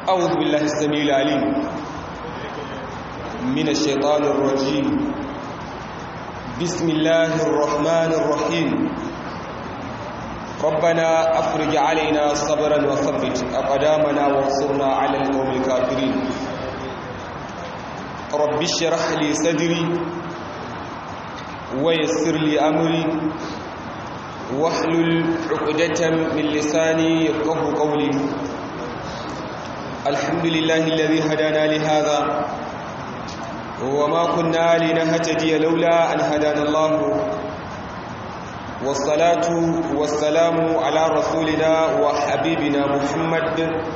أعوذ بالله السميع العليم من الشيطان الرجيم. بسم الله الرحمن الرحيم. ربنا أفرج علينا صبرا وثبت أقدامنا وانصرنا على القوم الكافرين. رب اشرح لي صدري ويسر لي أمري واحلل عقدة من لساني يفقهوا قولي. الحمد لله الذي هدانا لهذا وما كنا لنهتدي لولا أن هدانا الله، والصلاة والسلام على رسولنا وحبيبنا محمد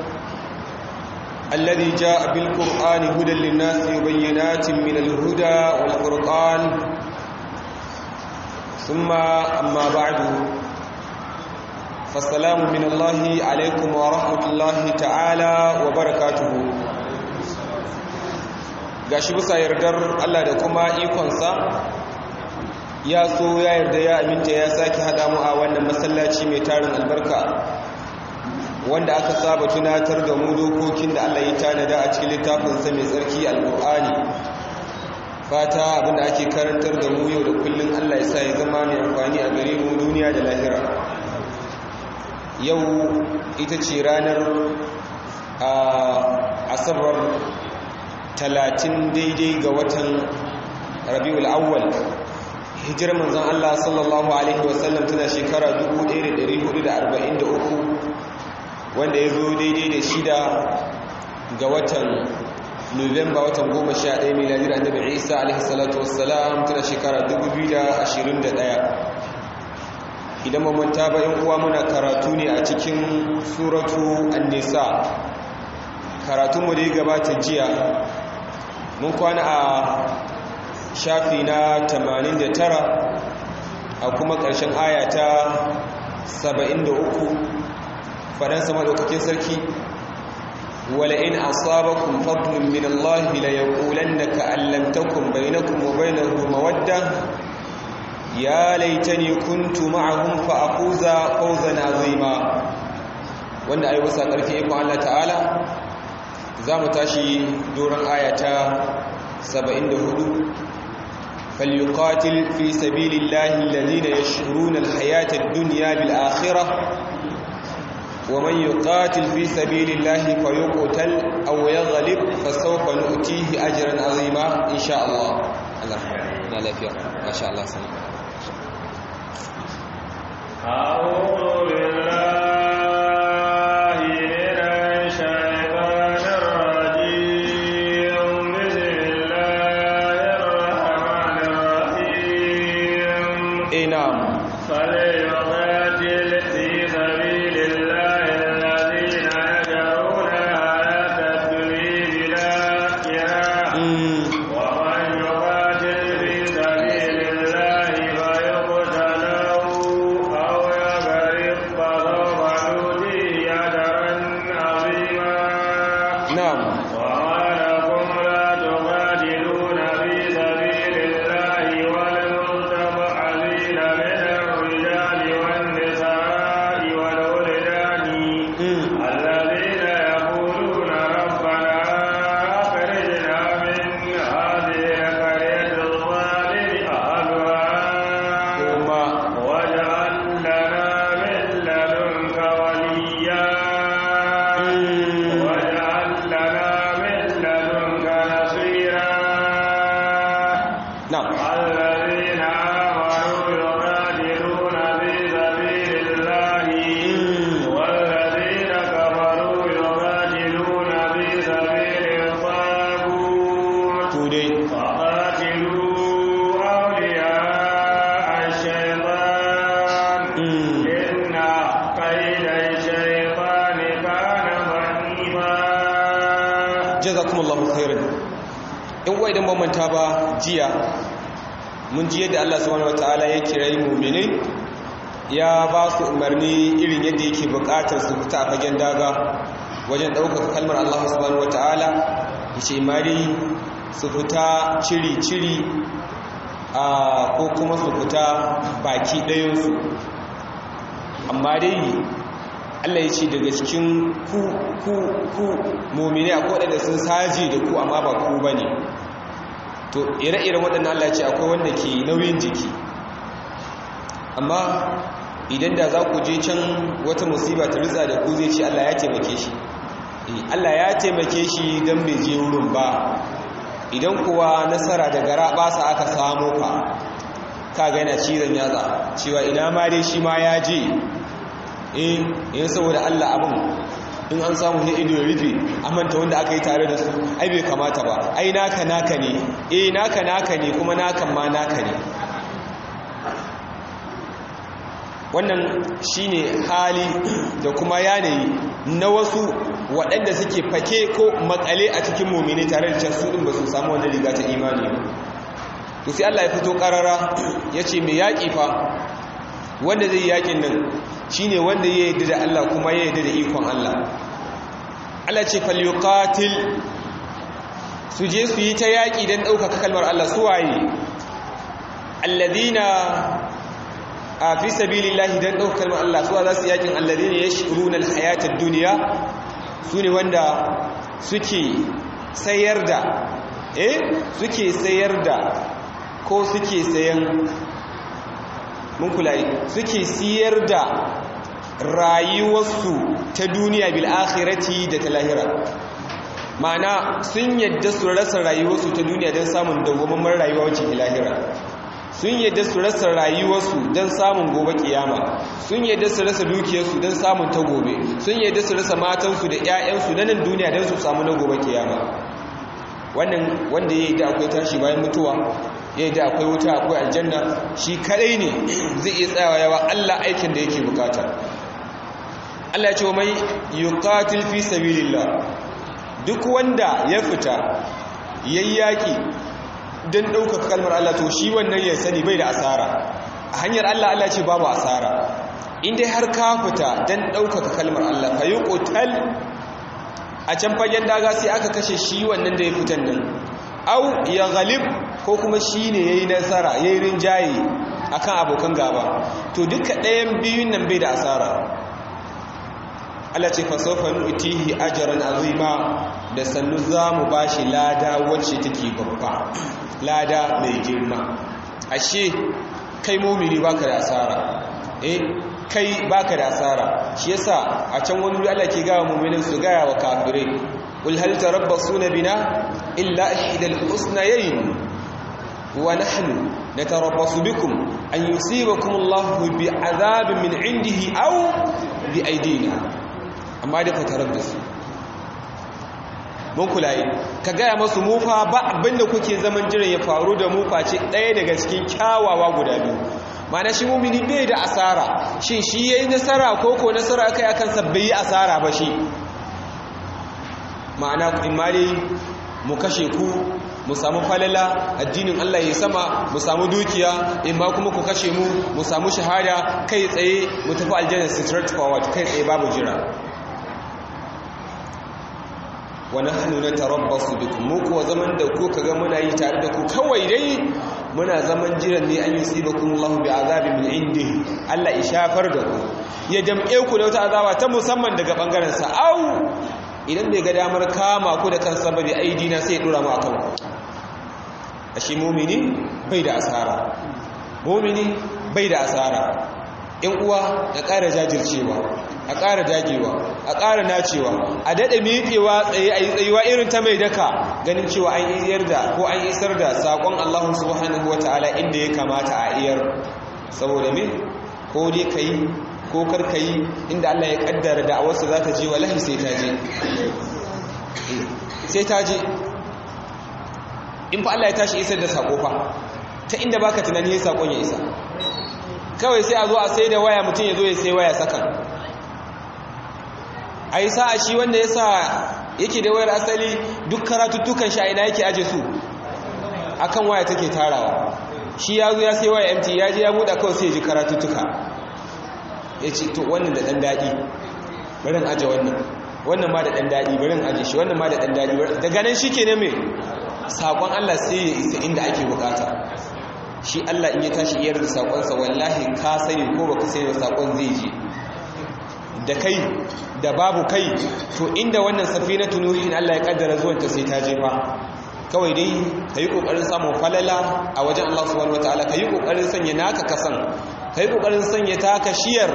الذي جاء بالقرآن هدى للناس وبينات من الهدى والفرقان. ثم أما بعد، فالسلام من الله عليكم ورحمة الله تعالى وبركاته. gashi bisa yardar Allah da kuma ikonsa ya so ya yarda ya aminta ya sake hada mu a wannan masallaci mai tarin albarka wanda aka saba tunatar da mu dokokin da Allah ya tanada a cikin littafinsa mai tsarki alqur'ani. Fata abinda ake karantar da mu yau da kullun Allah ya sa ya zama mai amfani a gare mu duniya da lahira. Yau ita ce ranar asabar 30 daidai ga watan Rabiul Awwal. Hijirar manzon Allah sallallahu alaihi wasallam tana shekara 1443 wanda ya zo daidai da shida ga watan Nuwamba watan 11 miladiyar Annabi Isa alaihi salatu wassalam tana shekara 2021. Idan mun manta ba yan uwa muna karatu ne a cikin suratu An-Nisa. Karatunmu da ya gabata jiya mun kwana a shafi na 89 a kuma ƙarshen aya ta 73 faɗan sama ɗaukakin sarki wala in asabakum fadlun min Allah la yaqulanna ka allam takum bainakum wa bainahu mawadda ya laitani kuntu ma'ahum fa aquza fawzan azima. wanda ayi wasa ƙarfi ikon Allah ta'ala za mu tashi doron ayata 74. falyuqatil fi sabilillahi alladhina yashruna alhayata ad-dunya bil akhirah wa man yuqatil fi sabilillahi fayuqtal aw yaghlib fasawfa nu'tihi ajran azima insha Allah. Allah na lafiya masha Allah sana. A'udhu billahi manta ba jiya mun ji yadda Allah subhanahu wataala ya kirayi mu'minai ya ba su umarni irin yadda yake bukatar su fita a fagen daga wajen ɗaukar kalmar Allah subhanahu wataala. Yace mari su fita ciri ko kuma su fita baki ɗayansu, amma dai Allah ya ce daga cikin ku mu'mini akwai waɗanda sun saje da ku amma ba ku bane to ire-iren waɗannan Allah ya ce akwai wanda ke nauyin jiki amma idan da za ku je can wata musiba ta ritsa da ku zai ce Allah ya taimake shi Allah ya taimake shi don bai je wurin ba idan kuwa nasara da gara basa aka samu ka ga yana cizon yatsa cewa ina ma dai shi ma ya je yin saboda Allah abin in an samu ne ido rufe amanta wanda aka yi tare da su ai bai kamata ba ai naka ne naka ne kuma nakan ma naka ne wannan shine hali da kuma yanayi na wasu waɗanda suke fake ko makale a cikin mu'mini tare da su din ba su samu wannan riga ta imani ba to sai Allah ya fito karara yace me yaki fa wanda zai yakin nan shine wanda ya yarda da Allah kuma ya yarda da ikon Allah Allah ce falyuqatil su je su yi ta yaki dan ɗaukaka kalmar Allah su waye alladina a fi sabilillahi dan ɗaukar kalmar Allah suwa za su yakin alladhina yashkuruna alhayata ad-dunya sune wanda suke sayar da ko suke sayan mun kulai suke siyar da rayuwarsu ta duniya bil akhirati da ta lahira ma'ana sun yadda su rasa rayuwarsu ta duniya don samun dawwammamin rayuwa wacce ta lahira sun yadda su rasa rayuwarsu don samun gobe kiyama sun yadda su rasa dukiyarsu don samun ta gobe sun yadda su rasa matansu da 'ya'yansu na nan duniya don su samu na gobe kiyama wannan wanda ya yi da akwai tashi bayan mutuwa ya yi da akwai wuta akwai aljanna shi kadai ne zai iya tsayawa yawa Allah aikin da yake bukata Allah ya ce mai yuqatil fi sabilillah duk wanda ya fita yayyaki don ɗaukaka kalmar Allah to shi wannan ya sani bai da asara a hanyar Allah ce babu asara inda har ka fita don ɗaukaka kalmar Allah fa yi ƙotal a can fagen daga sai aka kashe shi wannan da ya fitan nan au ya galib ko kuma shi ne ya yi nasara ya yi rinjaye a kan abokan gaba to duka ɗayan biyun nan bai da asara Allah ce fasofa nu'tihi ajran azima da sannu za mu bashi lada wacce take babba lada mai girma ashe kai mu'mini baka da asara kai baka da asara shi yasa a can wani Allah ke ga mu'minin su ga wa kafirai qul hal tarabbasuna bina illa ihdal husnayn wa nahnu natarabbasu bikum an yusibakum Allahu bi'adhabin min 'indihi aw bi aydina amma da fatarar da su mun kulaye ka gaya masu mufa ba abinda kuke zaman jiran ya faru da mufa ce ɗaya daga cikin kyawawa guda biyu mana shi mumini bai da asara shin shi yayi nasara ko nasara kai akan sabbai asara ba shi ma'ana imani mu kashe ku mu samu falala addinin Allah ya sama mu samu dukiya in ba kuma ku kashe mu samu shahada kai tsaye mu tafi aljanna straight forward kai tsaye babu jira wa nahnu natarabbasu bikum mu kuwa zaman da ku kaga muna yi tare da ku kawai dai muna zaman jiran ne an yusibakum Allahu bi'azabin min indihi Allah ya shafar da ku ya damƙe ku da wata azaba ta musamman daga bangaren sa au idan bai ga damar kama ku da kansa ba bi aidina sai ya dora mu akan ku ashe mu'mini bai da asara mu'mini bai da asara ‘yan uwa a ƙara jajircewa a ƙara dagewa a ƙara nacewa a daɗa miƙewa tsaye a yi tsayuwa irin ta mai daka ganin cewa an iyar da ko an isar da saƙon Allah subhanahu wa ta'ala inda ya kamata a iyar saboda me ko dai ka yi ko kar ka yi inda Allah ya ƙaddara da a wasu za ta je wallahi sai ta je in fa Allah ya tashi isar da saƙo fa ta inda baka tunani ya saƙon ya isa kawai sai a zo a sai da waya mutum ya zo ya sai waya sakan a yi sa'a shi wanda ya sa yake da wayar asali duk karatuttukan shi a ina yake aje su a kan waya take tarawa shi ya zo ya sai waya mt ya je ya buɗa kawai sai ya ji karatuttuka ya ce to wannan da ɗan daɗi barin aje wannan ma da ɗan daɗi barin aje shi wannan ma da ɗan daɗi daga nan shi ke ne mai saƙon Allah sai ya isa inda ake bukata shi Allah in ya tashi iyar da saƙonsa wallahi ka sani ko baka sani da saƙon zai je da kai da babu kai to inda wannan safinatu nuhin Allah ya kaddara zuwanta sai ta je ba kawai dai kayi kokarin samun falala a wajen Allah subhanahu wataala kayi kokarin sanya naka kasan kayi kokarin sanya taka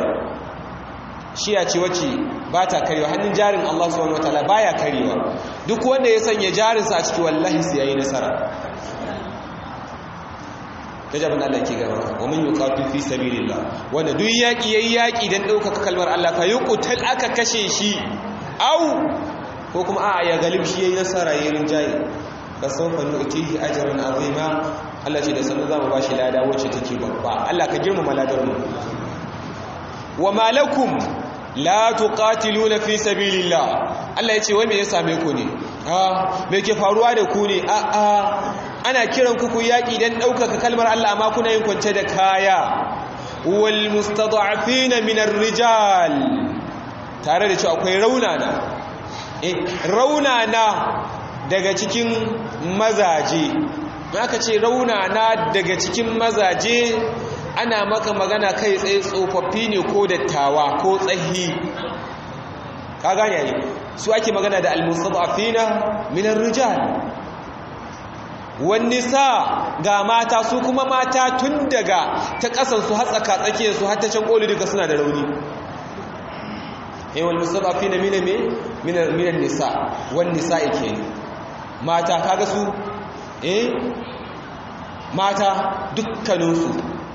shiya ce wacce ba ta karewa hannun jarin Allah subhanahu wataala baya karewa duk wanda ya sanya jarinsa a ciki wallahi sai yayi nasara kajabin Allah ke gaba wa man yuqatil fi sabilillah wanda duk yayi yaki dan daukaka kalmar Allah fa yuqtal aka kashe shi au ko kuma a'a ya galib shi yayi nasara yayin rinjaye fasawfa nu'tihi ajran azima Allah ce da sanin zamu bashi lada wacce take babba Allah ka girmama ladar mu wa malakum la tuqatiluna fi sabilillah Allah ya ce wai me ya same ku ne me ke faruwa da ku ne ana kiran ku yaki dan daukaka kalmar Allah amma kuna yin kwance da kaya wal mustada'afina min ar-rijal tare da cewa akwai raunana daga cikin mazaje aka ce raunana daga cikin mazaje ana maka magana kai tsaye tsofaffi ne ko dattawa ko tsahi ka gane yayi su ake magana da al-mustada'afina min ar-rijal wan nisa ga mata su kuma mata tun daga ta kasan su har tsaka tsakiyar su har ta can koli duka suna da rauni wal mustada'afina min an-nisa wan nisa'i kenan mata kaga su mata dukkaninsu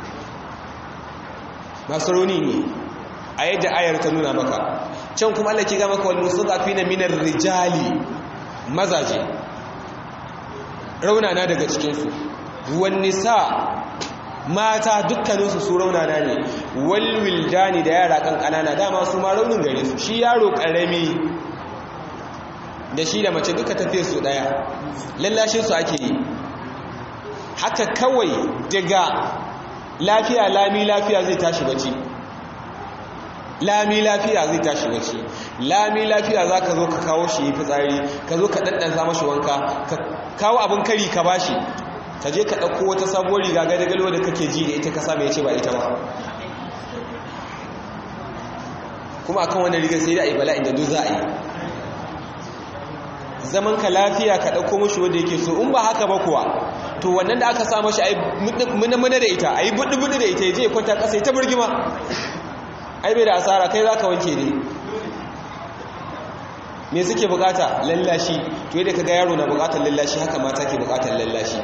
masu rauni ne a yadda ayar ta nuna maka can kuma Allah ke ga maka wal mustada'afina minar rijali mazaje raunana daga cikinsu wan nisa mata dukkaninsu su raunana ne wal wildani da yara kankanana dama su ma raunin gare su shi yaro karami da shi da mace duka tafiye su daya lallashin su ake yi haka kawai daga lafiya lami lafiya zai tashi bacci lami lafiya za ka zo ka kawo shi fitsari ka zo ka ɗanɗansa mashi wanka ka kawo abin kari ka bashi ka je ka ɗauko wata sabuwar riga gado da kake ji da ita ka same ya ce ba ita ba kuma akan wannan rigar sai da a yi bala'in da duk za a yi zaman ka lafiya ka ɗauko mashi wanda yake so in ba haka ba kuwa to wannan da aka sa mashi a yi muna da ita a yi buɗe da ita ya je ya kwanta ƙasa ya ta birgima ai bai da asara kai za ka wanke ne me suke bukata lallashi to yadda ka ga yaro na bukatar lallashi haka mata ke bukatar lallashi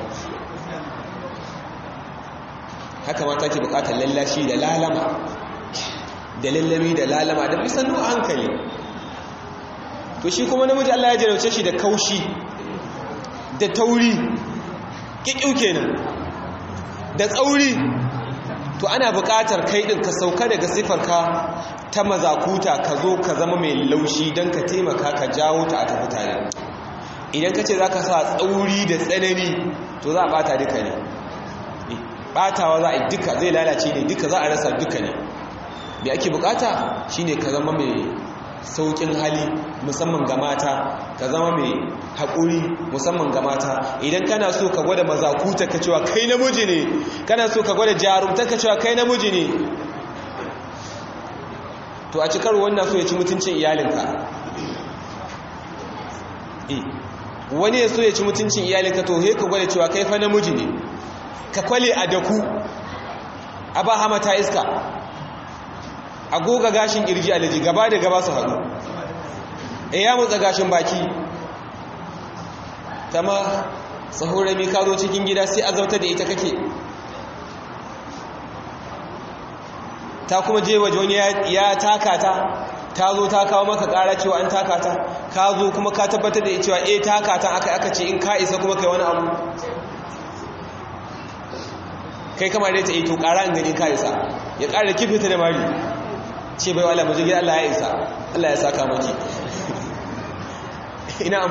da lalama da lallami da lalama da bisan nuna hankali to shi kuma namiji Allah ya jarauce shi da kaushi da tauri ƙiƙiu kenan da tsauri to ana buƙatar kai ɗin ka sauka daga sifarka ta mazakuta ka zo ka zama mai laushi don ka taimaka ka jawo ta a tafi tare idan ka ce za ka sa tsauri da tsanani to za a ɓata duka ne ɓatawa za a yi duka zai lalace ne duka za a rasa duka ne da ake buƙata shine ka zama mai saukin hali musamman ga mata ka zama mai haƙuri musamman ga mata idan kana so ka gwada mazakuta ka cewa kai namiji ne kana so ka gwada jarumta ka cewa kai namiji ne to a cikar wannan so ya ci mutuncin iyalinka wani ya so ya ci mutuncin iyalinka to he ka gwada cewa kai fa namiji ne ka kwale a daku a ba hamata iska a goga gashin kirji alaji gaba da gaba su haɗu ya motsa gashin baki ta ma sahurami ka zo cikin gida sai azauta da ita kake ta kuma je waje wani ya taka ta zo ta kawo maka ƙara cewa an taka ta ka zo kuma ka tabbatar da cewa taka ta aka ce in ka isa kuma kai wani abu kai kamar da ta yi to ƙara in gani ka isa ya ƙara da kifita da mari ce bai wala mujigi Allah ya isa Allah ya saka maki ina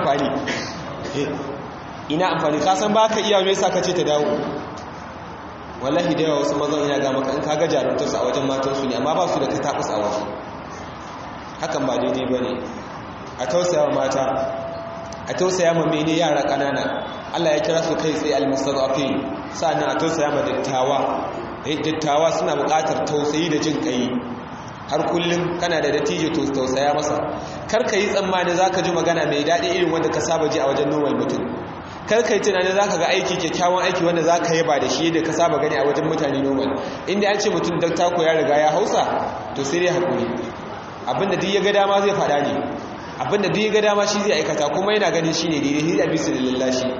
amfani ka san baka iya me yasa ka ce ta dawo wallahi da yawa wasu mazan ina ga maka in kaga jarumtarsu a wajen matansu ne amma ba su da katabus a waje hakan ba daidai bane a tausaya mata a tausaya ma mene yara kanana Allah ya kira su kai tsaye al-mustadafin sannan a tausaya ma dattawa suna buƙatar tausayi da jin kai har kullum kana da dattijo to tausaya masa kar ka yi tsammani zaka ji magana mai daɗi irin wanda ka saba ji a wajen normal mutum kar ka yi tunanin zaka ga aiki kyakkyawan aiki wanda zaka yaba da shi yadda ka saba gani a wajen mutane normal inda an ce mutum dattako ya riga ya hausa to sai dai hakuri abinda duk ya ga dama zai faɗa ne abinda duk ya ga dama shi zai aikata kuma yana ganin shi ne daidai sai bisa da lallashi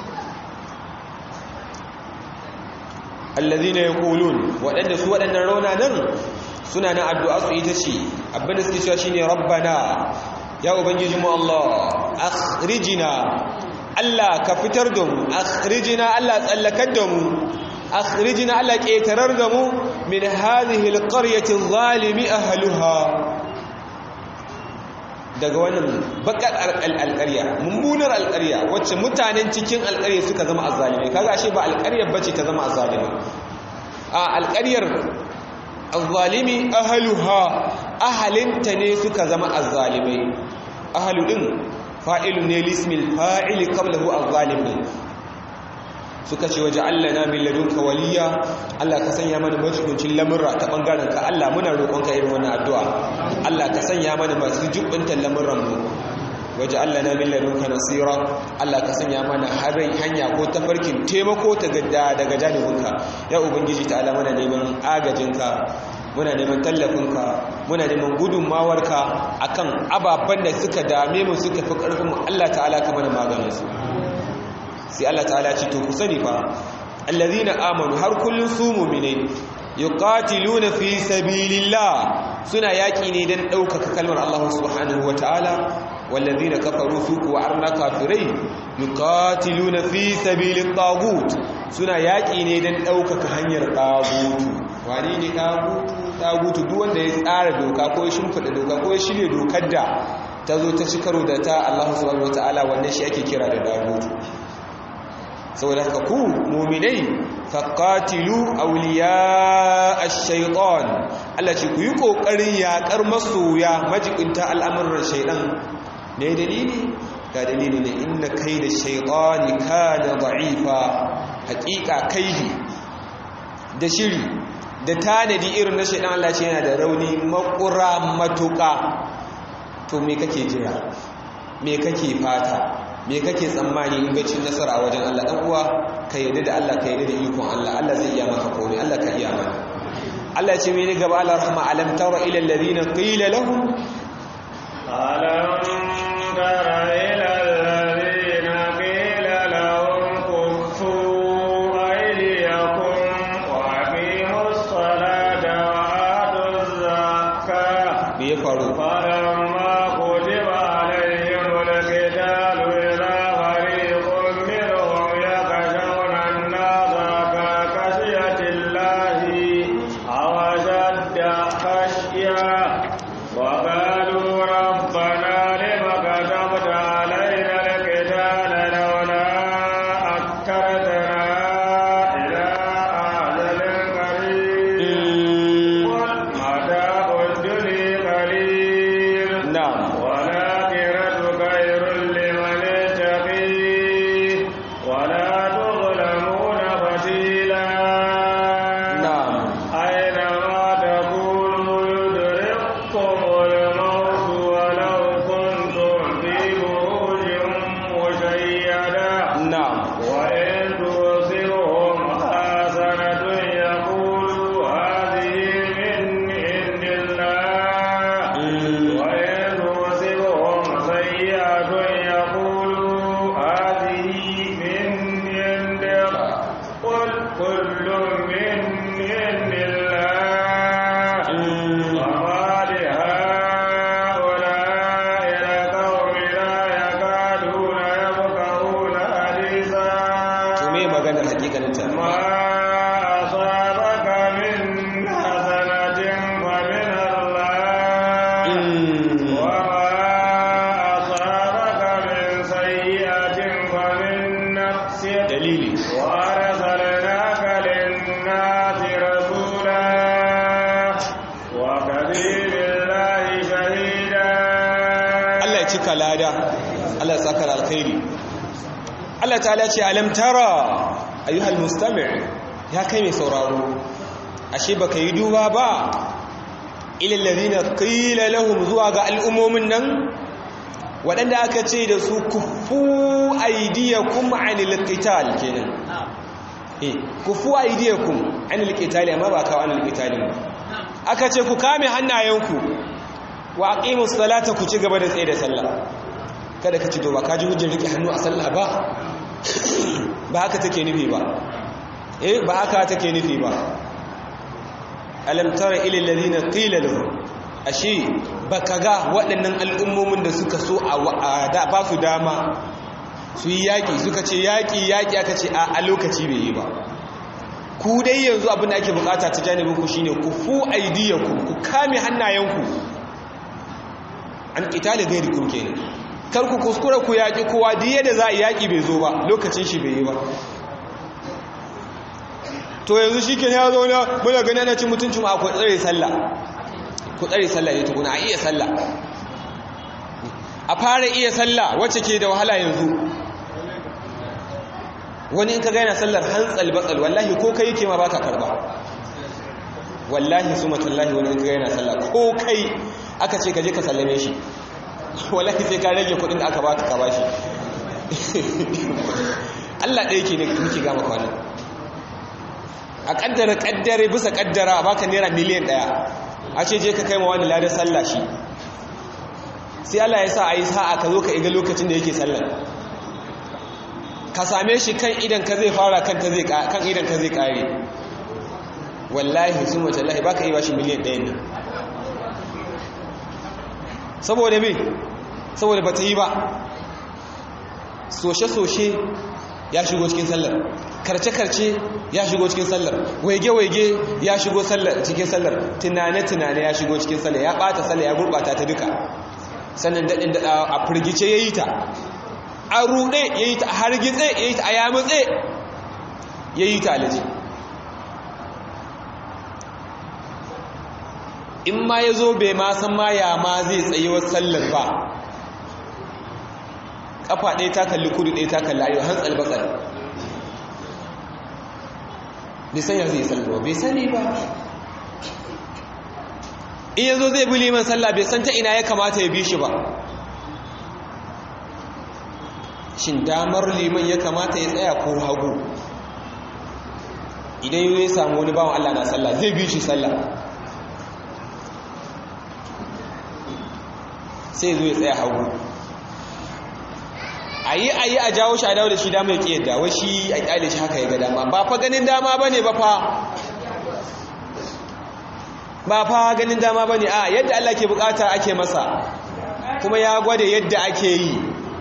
allazina yaqulun waɗanda su waɗannan rauna nan suna na addu'a su ita ce abinda suke cewa shine rabbana ya ubangiji mu Allah akhrijna Allah ka fitar da mu akhrijna Allah tsallakar da mu akhrijna Allah ƙetarar da mu min hadhihi alqaryati adh-dhalimi ahluha daga wannan bakar alƙarya mummunar alƙarya wacce mutanen cikin alƙarya suka zama azzalimai kaga ashe ba alƙaryar bace ta zama azzalima a alƙaryar azzalimi ahluha ahalinta ne suka zama azzalimai ahlu din fa'ilun ne lismil fa'ili qablahu azzalimin suka ce waje Allah na min ladunka waliya Allah ka sanya mana majibincin lamurra ta bangaren ka Allah muna roƙonka irin wannan addu'a Allah ka sanya mana masu jubbantan lamurran mu waje Allah na min ladunka nasira Allah ka sanya mana hanya ko tafarkin taimako daga janibinka ya ubangiji ta'ala muna neman agajinka muna neman tallafinka muna neman gudunmawarka akan ababen da suka dame mu suka fi ƙarfin mu Allah ta'ala ka mana maganin su sai Allah ta'ala ce to ku sani fa allazina amanu har kullun su mu'minai yuqatiluna fi sabilillah suna yaki ne dan daukaka kalmar Allah subhanahu wataala wallazina kafaru su kuwa arna kafirai yuqatiluna fi sabilit tagut suna yaki ne dan daukaka hanyar tagutu wani ne tagutu duk wanda ya tsara doka ko ya shimfida doka ko ya shirye dokar da ta zo ta ci karo da ta Allah subhanahu wataala wannan shi ake kira da tagutu saboda haka ku mu'minai faqatilu awliya ash-shaytan Allah ce ku yi kokarin yakar masoya majibinta al'amuran shaydan ne dalili ga dalili ne inna kayda shaytani kana da'ifa haqiqa kaidi da shiri da tanadi irin na shaydan Allah ce yana da rauni makura matuka to me kake jira me kake fata me kake tsammani in gacin nasara a wajen Allah dan uwa ka yarda da Allah ka yarda da ikon Allah Allah zai iya maka komai Allah ka iya mana Allah ce mene gaba Allah rahma alam tara ila alladhina qila lahum alam tara ila alladhina qila lahum kuffu aydiyakum wa aqimus salata wa atuz zakata me ya faru Allah sakar alkhairi Allah ta'ala ce alam tara ayyuhal mustami' ya kai mai sauraro ashe baka yi duba ba ilal ladina qila lahum zuwa ga al'ummomin nan waɗanda aka ce da su kufu aydiyakum anil qital kenan kufu aydiyakum anil qital amma ba kawo anil qital ba aka ce ku kame hannayenku wa aqimus salata ku ci gaba da tsaye da sallah kada ka ci to ba ka ji hujjar rike hannu a sallah ba ba haka take nufi ba ba haka take nufi ba alam tara ila alladhina qila lahum ashe baka ga waɗannan al'ummomin da suka so a da ba su dama su yi yaƙi suka ce yaƙi aka ce a lokaci bai yi ba ku dai yanzu abin da ake bukata ta janibinku shine ku fu aidiyakum ku kame hannayenku an qitali gairikum kenan kar ku kuskura ku yaƙi kowa diye da za a yaƙi bai zo ba lokacin shi bai yi ba to yanzu shi ke ya zo na muna gani ana cin mutuncin mu akwai tsare sallah ku tsare sallah ne tukuna a iya sallah a fara iya sallah wacce ke da wahala yanzu wani in ka gaina sallar hantsal batsal wallahi ko kai yake ma baka karba wallahi sumatallahi wani in ka gaina sallah ko kai aka ce ka je ka sallame shi wallahi sai ka rage kudin da aka baka ka bashi Allah ɗaya ke ne muke gama kwanan a kaddare bisa kaddara a baka naira miliyan 1 a ce je ka kai ma wani ladar sallah shi sai Allah ya sa a yi sa'a ka zo ka iga lokacin da yake sallar ka same shi kan idan ka zai fara kan idan ka zai kare wallahi sun wace Allah baka yi bashi miliyan 1 nan saboda me saboda ba ta yi ba soshe-soshe ya shigo cikin sallar karce-karce ya shigo cikin sallar waige-waige ya shigo cikin sallar tunane-tunane ya shigo cikin sallar ya bata sallar ya gurbata ta duka sannan daɗin daɗa a firgice ya yi ta a ruɗe ya yi ta a hargitse ya yi ta a yamutse ya yi ta alaji in ma ya zo bai ma san ma ya ma zai tsayewar sallar ba ƙafa ɗaya ta kalli kudu ɗaya ta kalli arewa hantsal batsal bai san ya zai sallar ba bai sani ba in yanzu zai bi liman sallah bai san ta ina ya kamata ya bi shi ba shin damar liman ya kamata ya tsaya ko hagu idan ya samu wani bawan Allah na sallah zai bi shi sallah sai zo ya tsaya hagu ayi a jawo shi a dawo da shi dama ya ƙi yadda wai shi a ƙyale shi haka ya ga dama ba fa ganin dama ba ne ba fa ganin dama ba ne a yadda Allah ke bukata ake masa kuma ya gwada yadda ake yi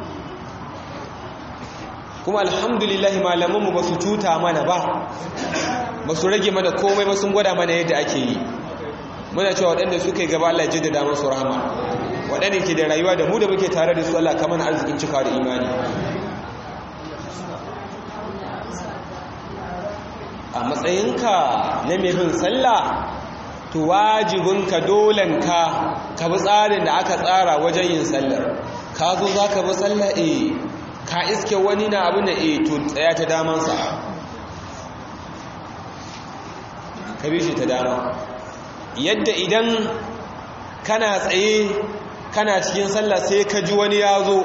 kuma alhamdulillahi malamanmu ba su cuta mana ba su rage mana komai ba sun gwada mana yadda ake yi muna cewa waɗanda suka yi gaba Allah ya jaddada musu rahama waɗanda ke da rayuwa da mu da muke tare da su Allah kamar arzikin cikawa da imani a matsayinka na mai bin sallah to wajibinka dolenka ka bi tsarin da aka tsara wajen yin sallar ka zo za ka bi sallah ka iske wani na abin da to tsaya ta damansa ka bi shi ta dama yadda idan kana tsaye kana cikin sallah sai ka ji wani ya zo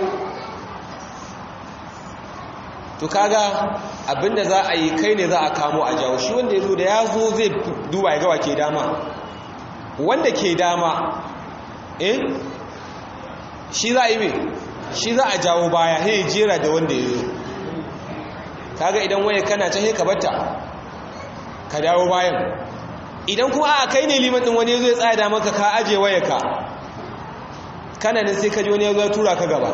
to kaga abinda za a yi kai ne za a kamo a jawo shi wanda ya zo da ya zo zai duba ya gawa ke dama wanda ke dama shi za a yi mai shi za a jawo baya ya jera da wanda ya zo kaga idan waye kana can ka batta ka dawo bayan idan kuma a kai ne liman din wani ya zo ya tsaya da maka ka aje waye ka kana ne sai ka ji wani ya zo ya tura ka gaba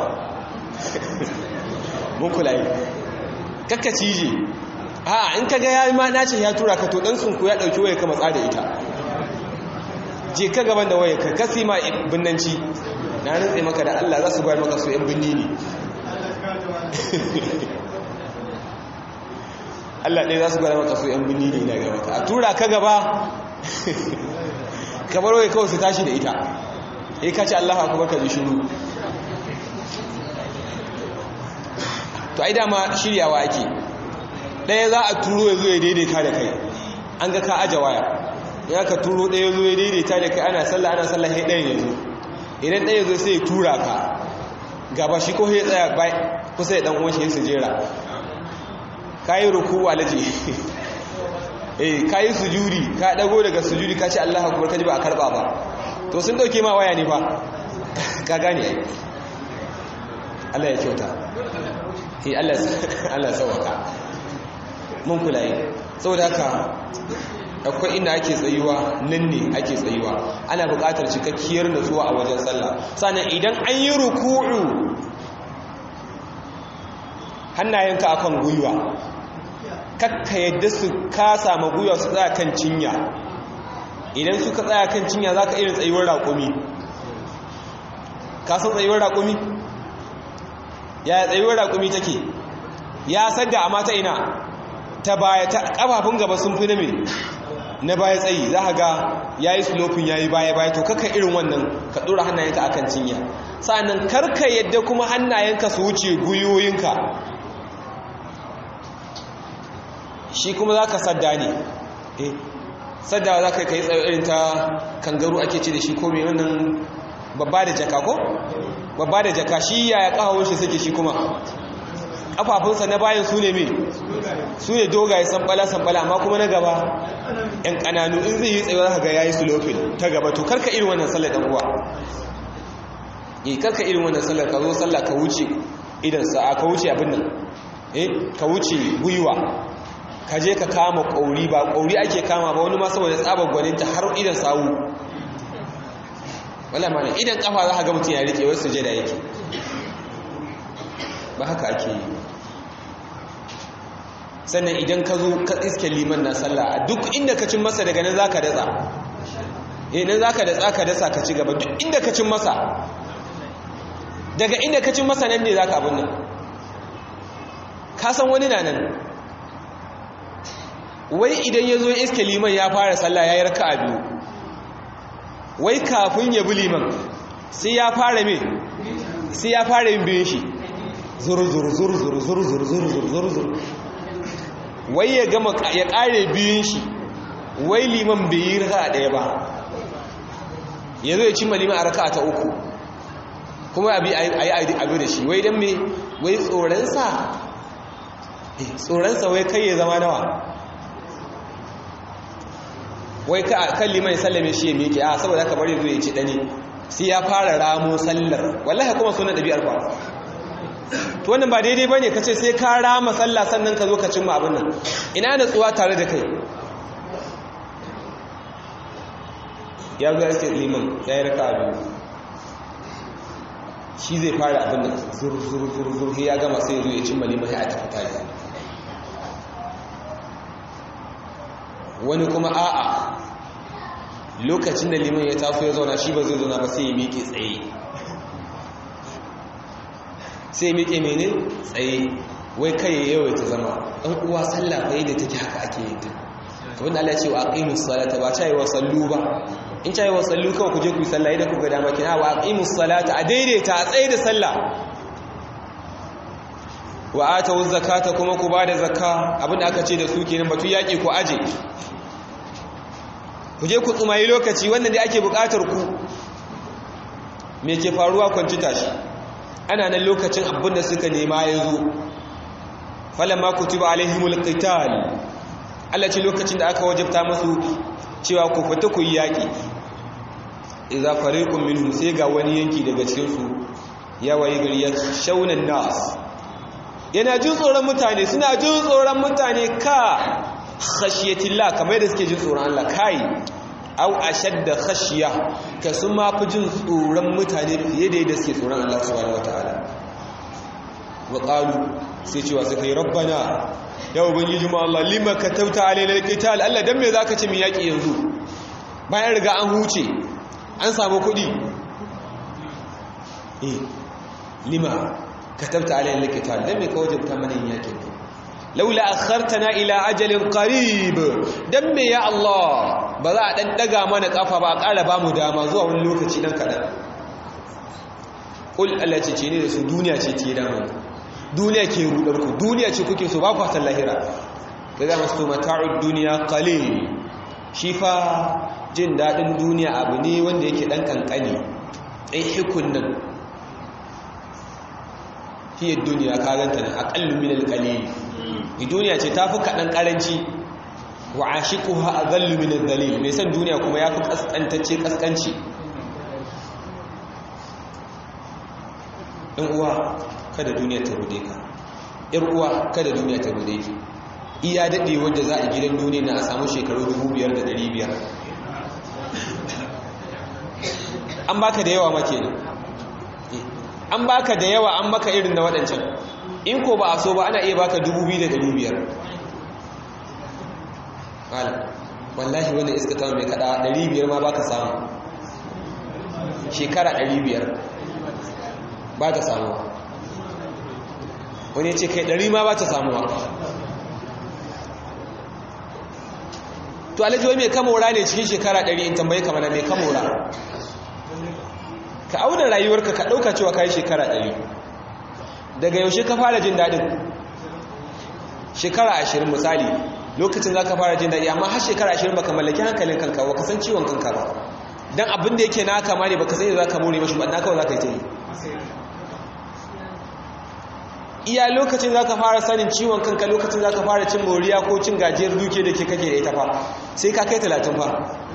mun kula yi kakka cije a in ka ga ya ma nace ya tura ka to dan sunku ya dauki waye ka matsa da ita je ka gaban da waye ka kasi ma binnanci na rantsa maka da Allah za su bayar maka su yan binni ne Allah ɗaya za su bayar maka su yan binni ne ina ga maka a tura ka gaba kamar waye kawai su tashi da ita ka ce Allah akbar ka ji shiru to ai dama shiryawa ake ɗaya za a turo ya zo ya daidaita da kai an ga ka aje waya ya ka turo ɗaya zo ya daidaita da kai ana sallah sai ɗayan ya zo idan ɗaya zo sai ya tura ka gaba shi ko ya tsaya kusa da ɗan uwan shi su jera ka yi ruku alaji ka yi sujudi ka ɗago daga sujudi ka ce Allah akbar ka ji ba a karɓa ba to sun ɗauke ma waya ne fa ka gane ai Allah ya kyauta Allah sauwaka mun kula yi saboda haka akwai inda ake tsayuwa nan ne ake tsayuwa ana buƙatar cikakkiyar nutsuwa a wajen sallah sannan idan an yi ruku'u hannayenka akan gwiwa kakka yadda su ka samu gwiwa su tsaya kan cinya idan suka tsaya kan cinya za ka irin tsayuwar raƙumi ka san tsayuwar raƙumi ya tsayuwar raƙumi take ya sadda a mata ina ta baya ta ƙafafun gaba sun fi na baya tsayi za ka ga ya yi slopin ya yi baya to kakka irin wannan ka ɗora hannayenka a kan cinya sa'annan karka yadda kuma hannayenka su wuce gwiwoyinka shi kuma za ka sadda ne sadda za ka yi tsayo irin ta kangaru ake ce da shi ko mai wannan babba da jaka ko? babba da jaka shi yaya ƙahawun shi suke shi kuma ƙafafunsa na bayan su ne mai su ne dogaye sanɓala amma kuma na gaba ‘yan ƙananu in zai yi tsayo za ka ga ya yi sulofin ta gaba to karka irin wannan sallar ɗan uwa karka irin wannan sallar ka zo sallar ka wuce idansa ka wuce abin nan ka wuce gwiwa ka je ka kama ƙauri ba ƙauri ake kama ba wani ma saboda tsabar gwaninta har idan sawu wala mana idan kafa za ka ga mutum ya rike wasu sujada yake ba haka ake yi sannan idan ka zo ka iske liman na sallah a duk inda ka cin masa daga nan za ka datsa nan za ka dasa ka ci gaba duk inda ka cin masa daga inda ka cin masa nan ne za ka abin nan ka san wani na nan wai idan ya zo ya iske liman ya fara sallah ya yi raka a biyu wai kafin ya bi liman sai ya fara yin biyun shi zuru wai ya gama ya kare biyun shi wai liman bai yi raka a ɗaya ba ya zo ya cimma liman a raka ta uku kuma a yi abu da shi wai don me wai tsoronsa wai kai ya zama nawa wai kan liman ya sallame shi ya miƙe a saboda haka bari zo ya ci ɗani sai ya fara ramo sallar wallahi kuma suna ɗabi'ar kwa to wannan ba daidai ba ne ka ce sai ka rama sallah sannan ka zo ka cimma abin nan ina natsuwa tare da kai ya zo ya ce liman ya yi raka biyu shi zai fara abin nan zur ya gama sai zo ya cimma liman ya tafi tare wani kuma a'a lokacin da liman ya taso ya zauna shi ba zai zauna ba sai ya miƙe tsaye sai ya miƙe mene tsaye wai kai ya yawaita zama ɗan uwa sallah bai da take haka ake yin ta kamar da Allah ya ce wa aqimus salata ba ta yi wa sallu ba in ta yi wa sallu kawai ku je ku yi sallah idan ku ga dama kina wa aqimus salata a daidaita a tsaye da sallah wa atu zakata kuma ku ba da zakka abinda aka ce da su kenan batu yaki ku aje ku je ku tsumayi lokaci wannan da ake bukatar ku me ke faruwa kwanci tashi ana nan lokacin abinda suka nema yazo falamma kutiba alaihimul qital Allah ce lokacin da aka wajabta musu cewa ku fita ku yi yaki idza fariqun minhum sai ga wani yanki daga cikin su ya wayi gari ya shaunan nas yana jin tsoron mutane suna jin tsoron mutane ka khashiyatillah kamar da suke jin tsoron Allah kai au ashadda khashiya ka sun ma fi jin tsoron mutane fiye da yadda suke tsoron Allah subhanahu wataala wa qalu sai cewa suka yi rabbana ya ubangiji mu Allah lima katabta alaina alqital Allah dan me zaka ce mu yaki yanzu bayan riga an huce an samu kudi lima katabta alaina alqital dan me ka wajabta mana yin yaki laula akhartana ila ajalin qarib dan me ya Allah ba za a dan daga mana kafa ba a ƙara ba mu dama zuwa wani lokaci dan kadan kul Allah ce ne da su duniya ce ce dama duniya ke rudar ku duniya ce kuke so ba ku san lahira kaga masu mata'ud duniya qalil shi fa jin daɗin duniya abu ne wanda yake ɗan ƙanƙani ɗai hikun nan hiyar duniya karanta nan aƙallu minal ƙalili duniya ce ta fi kaɗan ƙaranci wa a shi kuwa a zallu minal dalil mai san duniya kuma ya fi ƙasƙantacce ƙasƙanci. ɗan uwa kada duniya ta rude ka, ‘yar uwa kada duniya ta rude ki, iya daɗe wadda za a gidan duniya na a samu shekaru 5,500 an baka da yawa make ne, an baka da yawa an maka irin na waɗancan, in ko ba a so ba ana iya baka 2,500. wallahi wanda iska ta mai kada 500 ma baka samu, shekara 500 ba ta samuwa, wani ce kai 100 ma ba ta samuwa. To alaji wai mai kamora ne cikin shekara 100 in tambaye ka mana mai kamora, ka auna rayuwarka ka ɗauka cewa ka yi shekara 100, daga yaushe ka fara jin daɗin? Shekara 20 misali, lokacin za ka fara jin daɗi, amma har shekara 20 baka mallaki hankalin kanka ba, ka san ciwon kanka ba, don abin da yake na kama ne baka sani za ka more mashi ba, na kawai za ka yi ta yi. Iya lokacin za ka fara sanin ciwon kanka, lokacin za ka fara cin moriya ko cin gajiyar duke da ke kake da ita fa, sai ka kai 30 fa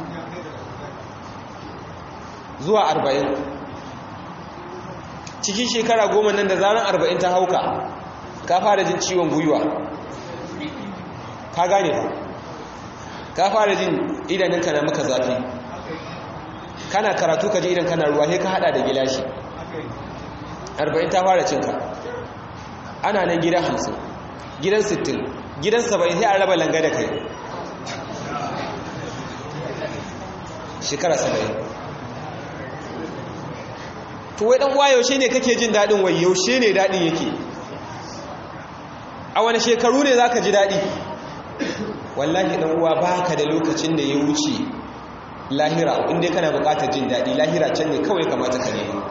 zuwa 40. Cikin shekara 10 nan da zaran 40 ta hauka, ka fara jin ciwon gwiwa, ka gane fa, ka fara jin idaninka na maka zafi, kana karatu ka ji idan kana ruwa, sai ka hada da gilashi. 40 ta fara cinka, ana nan gidan 50, gidan 60, gidan 70, sai a raba langa da kai. Shekara 70. To wai dan wayo yaushe ne kake jin dadin, wai yaushe ne dadin yake? A wani shekaru ne zaka ji dadi? Wallahi dan uwa baka da lokacin da ya wuce lahira, inda kana bukatar jin dadi, lahira can ne kawai kamata ka nema.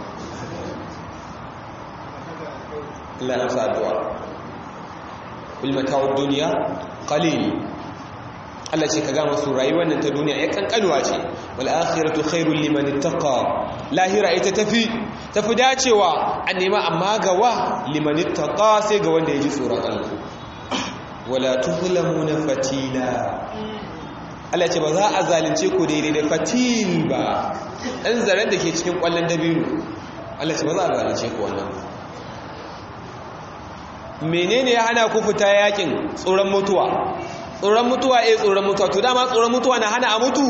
Allah ya sa addu'a. Bil mata'ud dunya qalil. Allah ce ka ga masu rayuwar nan ta duniya ya kankanuwa ce. Wal akhiratu khairul liman ittaqa. Lahira ita tafi dacewa a nema, amma ga wa liman ittaqa, sai ga wanda ya ji tsoron Allah. Wala tuzlamuna fatila. Allah ce ba za a zalunce ku daidai da fatil ba. Dan zaren da ke cikin kwallon dabino. Allah ce ba za a zalunce ku wannan. Menene ya hana ku fita yakin? Tsoron mutuwa. Tsoron mutuwa, tsoron mutuwa. To dama tsoron mutuwa na hana a mutu?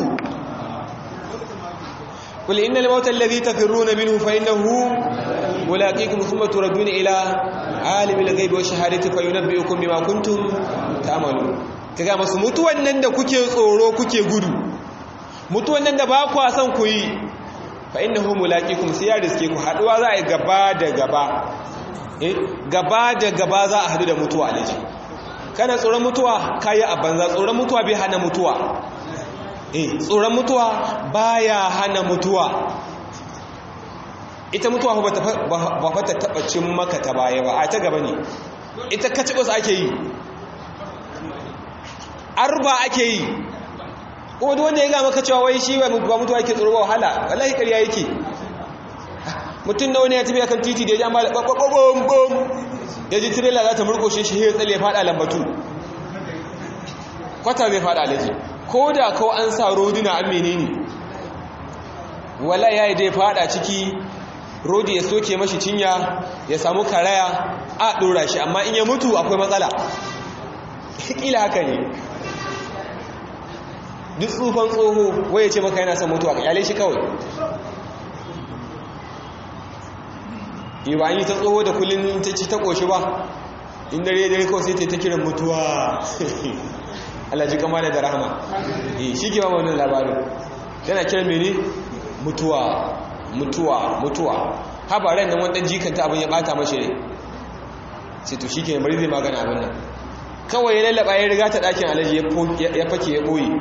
Qul innal mauta alladhi tafirruna minhu fa innahu mulaqikum thumma turadduna ila alimil ghaibi wash shahadati fayunabbi'ukum bima kuntum ta'malun. Kaga masu mutuwan nan da kuke tsoro kuke gudu, mutuwan nan da ba ku san ku yi, fa innahu mulaqikum, sai ya riske ku, haduwa za a yi gaba da gaba. Gaba da gaba za a hadu da mutuwa alaji. Kana tsoron mutuwa, kayi a banza. Tsoron mutuwa bai hana mutuwa. Tsoron mutuwa baya hana mutuwa. Ita mutuwa ba fa ta taba cin maka ta baya ba, a ta gaba ne. Ita kacibus ake yi, arba ake yi. Kuma duk wanda ya ga maka cewa wai shi ba mutuwa yake tsoro ba, wahala, wallahi ƙarya yake. Mutum da wani ya tafi akan titi da ya ji an ba da ɓaɓɓaɓɓaɓɓam, ya ji tirela za ta murƙoshe shi, ya tsale ya faɗa lambatu, kwata zai faɗa alaji. Ko da kawo an sa roduna an menene, wala ya yi dai faɗa ciki, rodi ya soke mashi cinya, ya samu karaya, a ɗora shi, amma in ya mutu akwai matsala. Ƙila haka ne. Duk tsufan tsoho wai ya ce maka yana son mutuwa, ka ƙyale shi kawai. yi ba an yi ta tsoho da kullum ta ci ta ƙoshi ba, in dare kawai sai ta kiran mutuwa. Allah ji kama da rahama. Shi ke ba wannan labarin yana kiran mene? Mutuwa, mutuwa, mutuwa. Haba ran nan wani jikanta abin ya bata mashi ne, sai to shi ke bari zai magana abin nan. Kawai ya lallaba ya riga ta ɗakin alaji ya fake ya ɓoye.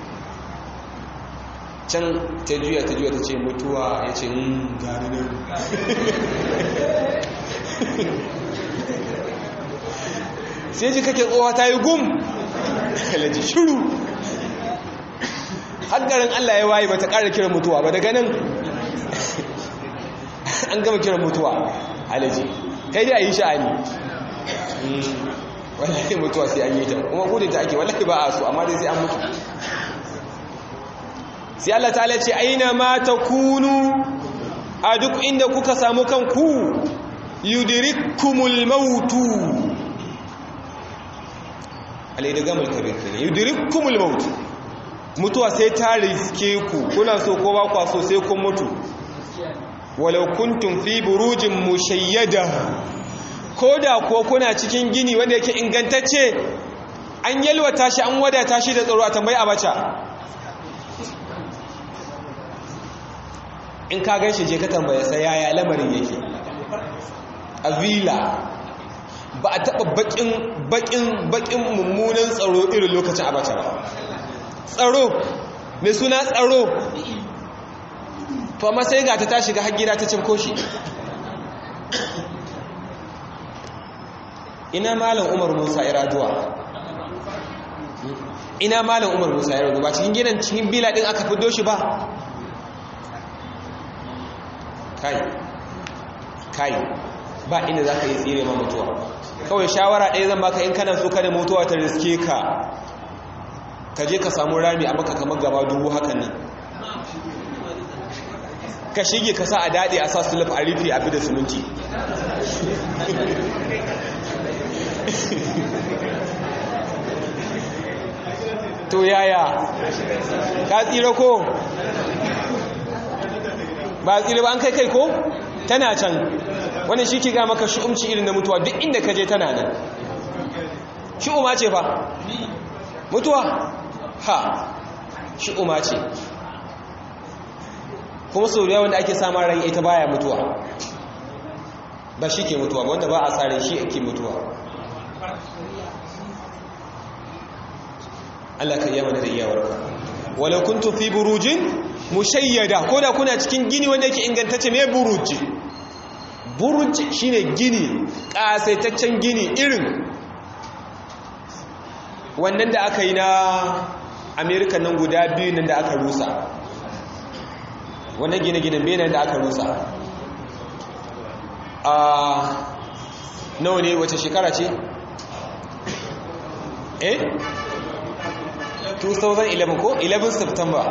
Can ta juya ta ce mutuwa, ya ce gani nan. Sai ji kake tsoha ta yi gum, alaji shiru. garin Allah ya waye bata ƙara kiran mutuwa ba daga nan an gama kiran mutuwa alaji kai dai a yi sha'ani wallahi mutuwa sai an yi ta kuma gudun ta ake wallahi ba a so amma dai sai an mutu sai Allah ta'ala ce aina ma takunu a duk inda kuka samu kanku yudrikkumul mautu alaidagamul kabir yudrikkumul mautu mutuwa sai ta riske ku kuna so ko ba ku so sai kun mutu walau kuntum fi burujin mushayyada koda ko kuna cikin gini wanda yake ingantacce an yalwata shi an wadata shi da tsaro a tambayi abacha in ka gaishe je ka tambaye sai yaya lamarin yake a villa ba a taba bakin mummunan tsaro irin lokacin abacha ba tsaro mai suna tsaro to amma sai ga ta shiga har gida ta cimko shi ina malam Umar Musa Iraduwa ina malam Umar Musa Iraduwa ba cikin gidan cikin bila din aka fiddo shi ba kai ba inda zaka yi tsire ma mutuwa kawai shawara ɗaya zan baka in kana so kada mutuwa ta riske ka je ka samu rami a baka kamar gaba dubu hakan nan ka shige ka sa a daɗe a sa sulaf a rufe a bi da suminti to yaya ka tsira ko ba tsira ba an kai ko tana can wani shi ke ga maka shi'umci irin na mutuwa duk inda ka je tana nan shi'uma ce fa mutuwa ha shi'uma ce kuma sau da wanda ake samun rai ita baya mutuwa ba shi ke mutuwa wanda ba a tsare shi ake mutuwa Allah ka yi mana da iyawarka walau kuntum fi burujin mushayyada ko da kuna cikin gini wanda yake ingantacce me buruji buruji shine gini kasaitaccen gini irin wannan da aka yi na America nan guda biyu nan da aka rusa wannan gine-ginen benin da aka rusa a nawa ne wace shekara ce 2011 ko 11 September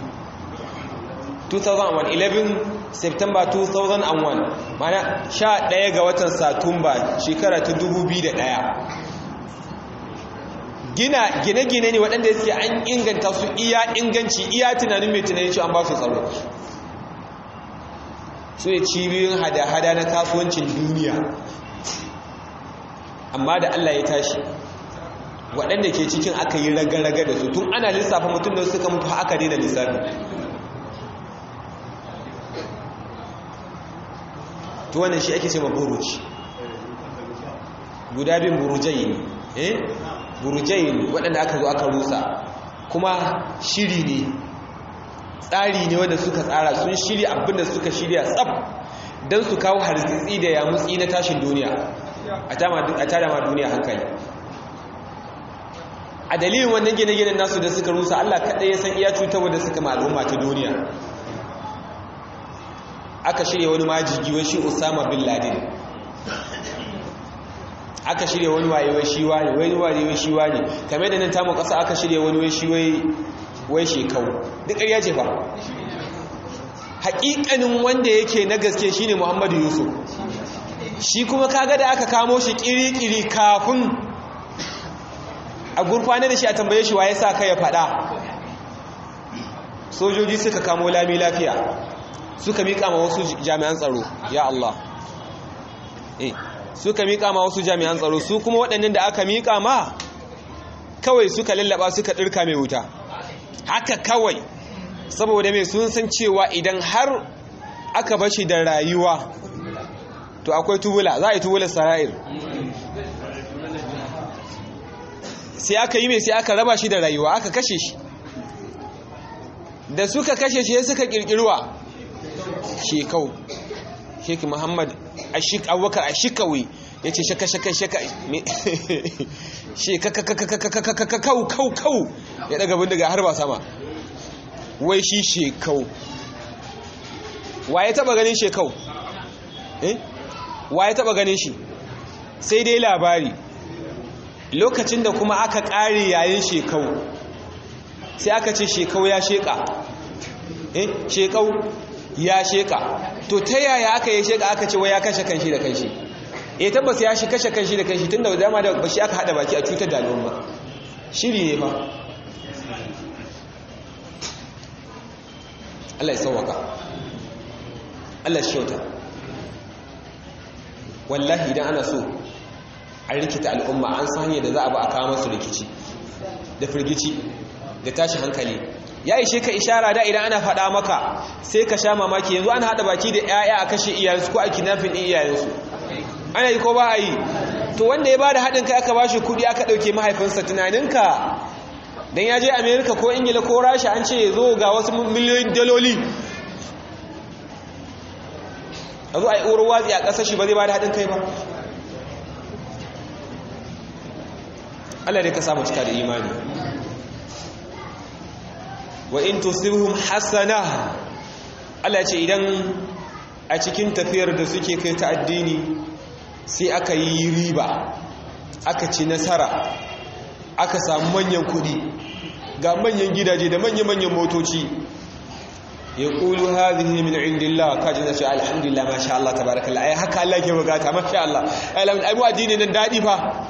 2001 11 September 2001 mana 11 ga watan Satumba shekara ta 2001 gine-gine ne waɗanda suke an inganta su iya inganci iya tunanin mai tunanin shi an ba su tsaro su ne cibiyoyin hada-hada na kasuwancin duniya amma da Allah ya tashi waɗanda ke cikin aka yi raga-raga da su tun ana lissafa mutum da suka mutu aka daina lissafi to wannan shi ake ce ma buruji guda bin burujai ne burujai ne waɗanda aka zo aka rusa kuma shiri ne tsari ne wanda suka tsara sun shirya abinda suka shirya tsab don su kawo harzitsi da yamutsi na tashin duniya a tada ma duniya hankali a dalilin wannan gine-ginen nasu da suka rusa Allah kaɗai ya san iya cutarwa da suka al'umma ta duniya aka shirya wani majigi wai shi Usama bin Laden aka shirya wani wayewa shi wani wani wayewa shi wani kamar da nan tamu ƙasa aka shirya wani wai shi wai shekau duk ƙarya ce ba haƙiƙanin wanda yake na gaske shine Muhammadu Yusuf shi kuma kaga da aka kamo shi ƙiri-ƙiri kafin a gurfana da shi a tambaye shi waye sa ka ya faɗa sojoji suka kamo lami lafiya suka miƙa ma wasu jami'an tsaro ya Allah suka miƙa ma wasu jami'an tsaro su kuma waɗannan da aka miƙa ma kawai suka lallaba suka ɗirka mai wuta haka kawai saboda mai sun san cewa idan har aka bashi da rayuwa to akwai tubula za a yi tubular sara'ir sai aka yi mai sai aka raba shi da rayuwa aka kashe shi da suka kashe shi suka kirkirwa shekau Sheikh Muhammad Abubakar Ashikawi ya ce shaka kau ya daga bindiga har ba sama wai shi shekau. Wa ya taba ganin shekau? Wa ya taba ganin shi? Sai dai labari. Lokacin da kuma aka ƙare yayin shekau, sai aka ce shekau ya sheka. Shekau ya sheka. To ta yaya aka yi sheka? Aka ce wai ya kashe kanshi da kanshi. Tabbas ya shi kashe kanshi da kanshi, tun da dama da bashi aka hada baki a cutar da al'umma. Shiri ne fa. Allah ya sauwaka, Allah shi kyauta. Wallahi idan ana so a rikita al'umma, an san hanyar da za a ba a kawo masu rikici da firgici da tashi hankali. Ya ishe ka ishara da idan ana faɗa maka sai ka sha mamaki. Yanzu ana haɗa baki da 'ya'ya a kashe iyayensu ko a kidnapping ɗin iyayensu. Ana yi ko ba a yi? To wanda ya ba da haɗin kai aka ba shi kuɗi aka ɗauke mahaifinsa, tunaninka don ya je Amerika ko Ingila ko Rasha an ce zo ga wasu miliyoyin daloli, a zo a yi uwar watsi a ƙasar shi, ba zai ba da haɗin kai ba? Allah dai ka samu cika da imani. Wa in tusibhum hasana, Allah ce idan a cikin tafiyar da suke kai ta addini sai aka yi riba, aka ci nasara, aka samu manyan kudi, ga manyan gidaje da manyan motoci, ya ƙulu hazihi min indillah, kaji na ce alhamdulillah, masha Allah, tabarakallah, ai haka Allah ke bugata, masha Allah, ai mu addini nan daɗi fa.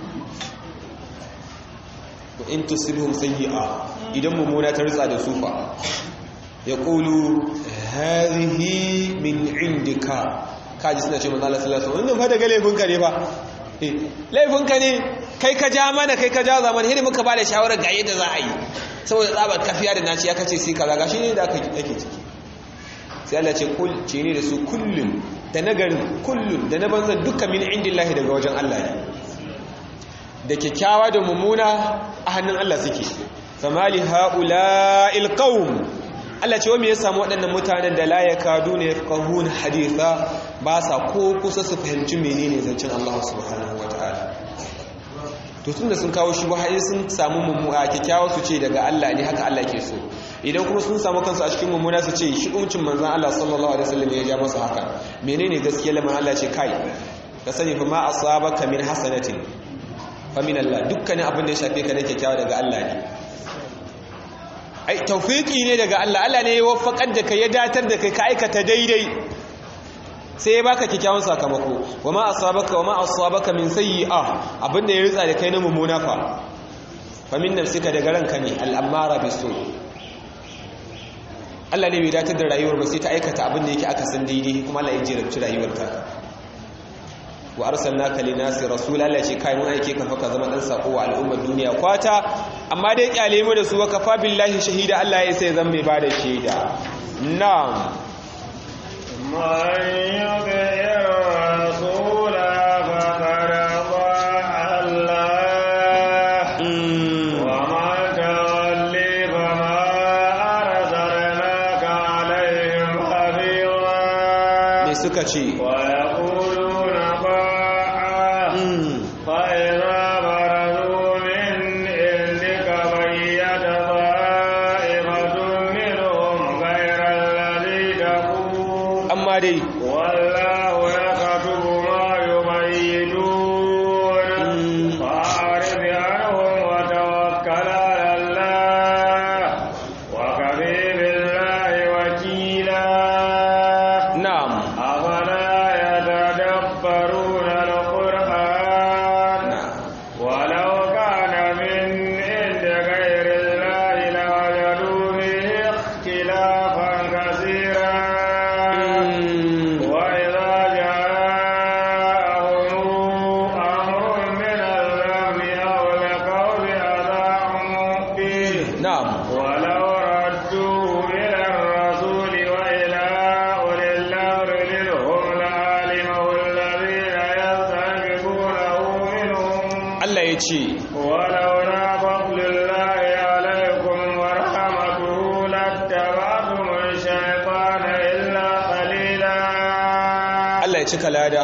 In tusibhum sayyi'a, idan mummuna ta ritsa da sufa, ya ƙulu hazihi min indika, kaji suna ce manzo Allah sallallahu alaihi wasallam, wannan fa daga laifinka ne fa, laifinka ne, kai ka ja mana, kai ka ja zaman, hidi muka ba da shawarar ga yadda za a yi, saboda tsabar kafiya da naci aka ce sai kaza, gashi ne da ake ciki. Sai Allah ce kul, ce ne da su kullun da nagarin, kullun da na banzan dukkan min indillahi, daga wajen Allah ne, da kyakkyawa da mummuna a hannun Allah suke. Famali haula'il qaum, Allah ce wa me ya samu waɗannan mutanen da la yakaduna yafqahuna haditha, ba sa ko kusa su fahimci menene zancen Allah subhanahu wataala. To tunda sun kawo shi ba sun samu mummuna, kyakkyawa su ce daga Allah ne, haka Allah ke so. Idan kuma sun samu kansu a cikin mummuna su ce shi umcin manzon Allah sallallahu alaihi wasallam ya ja masa haka. Menene gaskiya lamarin? Allah ce kai, ka sani fa ma asabaka min hasanatin fa min Allah, dukkanin abin da ya shafe ka da kyakkyawa daga Allah ne. Ai tawfiki ne daga Allah. Allah ne ya waffakar da kai, ya datar da kai ka aikata daidai, sai ya baka kyakkyawan sakamako. Wama asabaka min sayyi'a, abin da ya ritsa da kai na mummuna fa min nafsika, daga ranka ne, al'amara bisu. Allah ne bai datar da rayuwar ba sai ta aikata abin da yake aka san daidai, kuma Allah ya jirabci rayuwarka. Wa arsalnaka linasi rasula, Allah ce kai mun aike ka fa ka zama dan sako wa al'ummar duniya kwata, amma dai kyale mu da su, wa kafa billahi shahida, Allah ya sai zan mai bada shaida. Na'am, man yuti rasula faqad ata'a Allah, wa man tawalli fama arsalnaka alaihim hafiza. me suka ce? cika lada.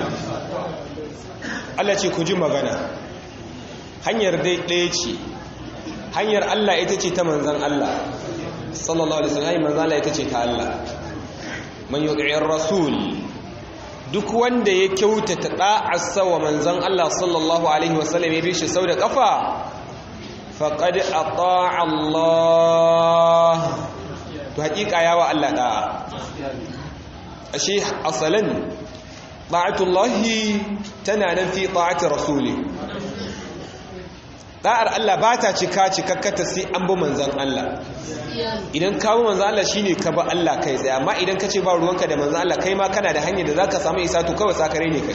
Allah ce ku ji magana, hanyar ɗaya ce, hanyar Allah ita ce ta manzan Allah, sallallahu alaihi wasallam manzo Allah ita ce ta Allah man yuti'ir rasul duk wanda ya kyautata da'arsa wa manzon Allah sallallahu alaihi wasallam ya bi shi sau da kafa faqad ata'a Allah to hakika yawa Allah da'a ashe asalan ta'atullahi tana nan fi ta'ati rasuli da'ar Allah ba ta cikakkata sai an bi manzon Allah idan ka bi manzon Allah shine ka bi Allah kai tsaye amma idan ka ce ba ruwanka da manzon Allah kai ma kana da hanyar da zaka samu isa to kawai sakare ne kai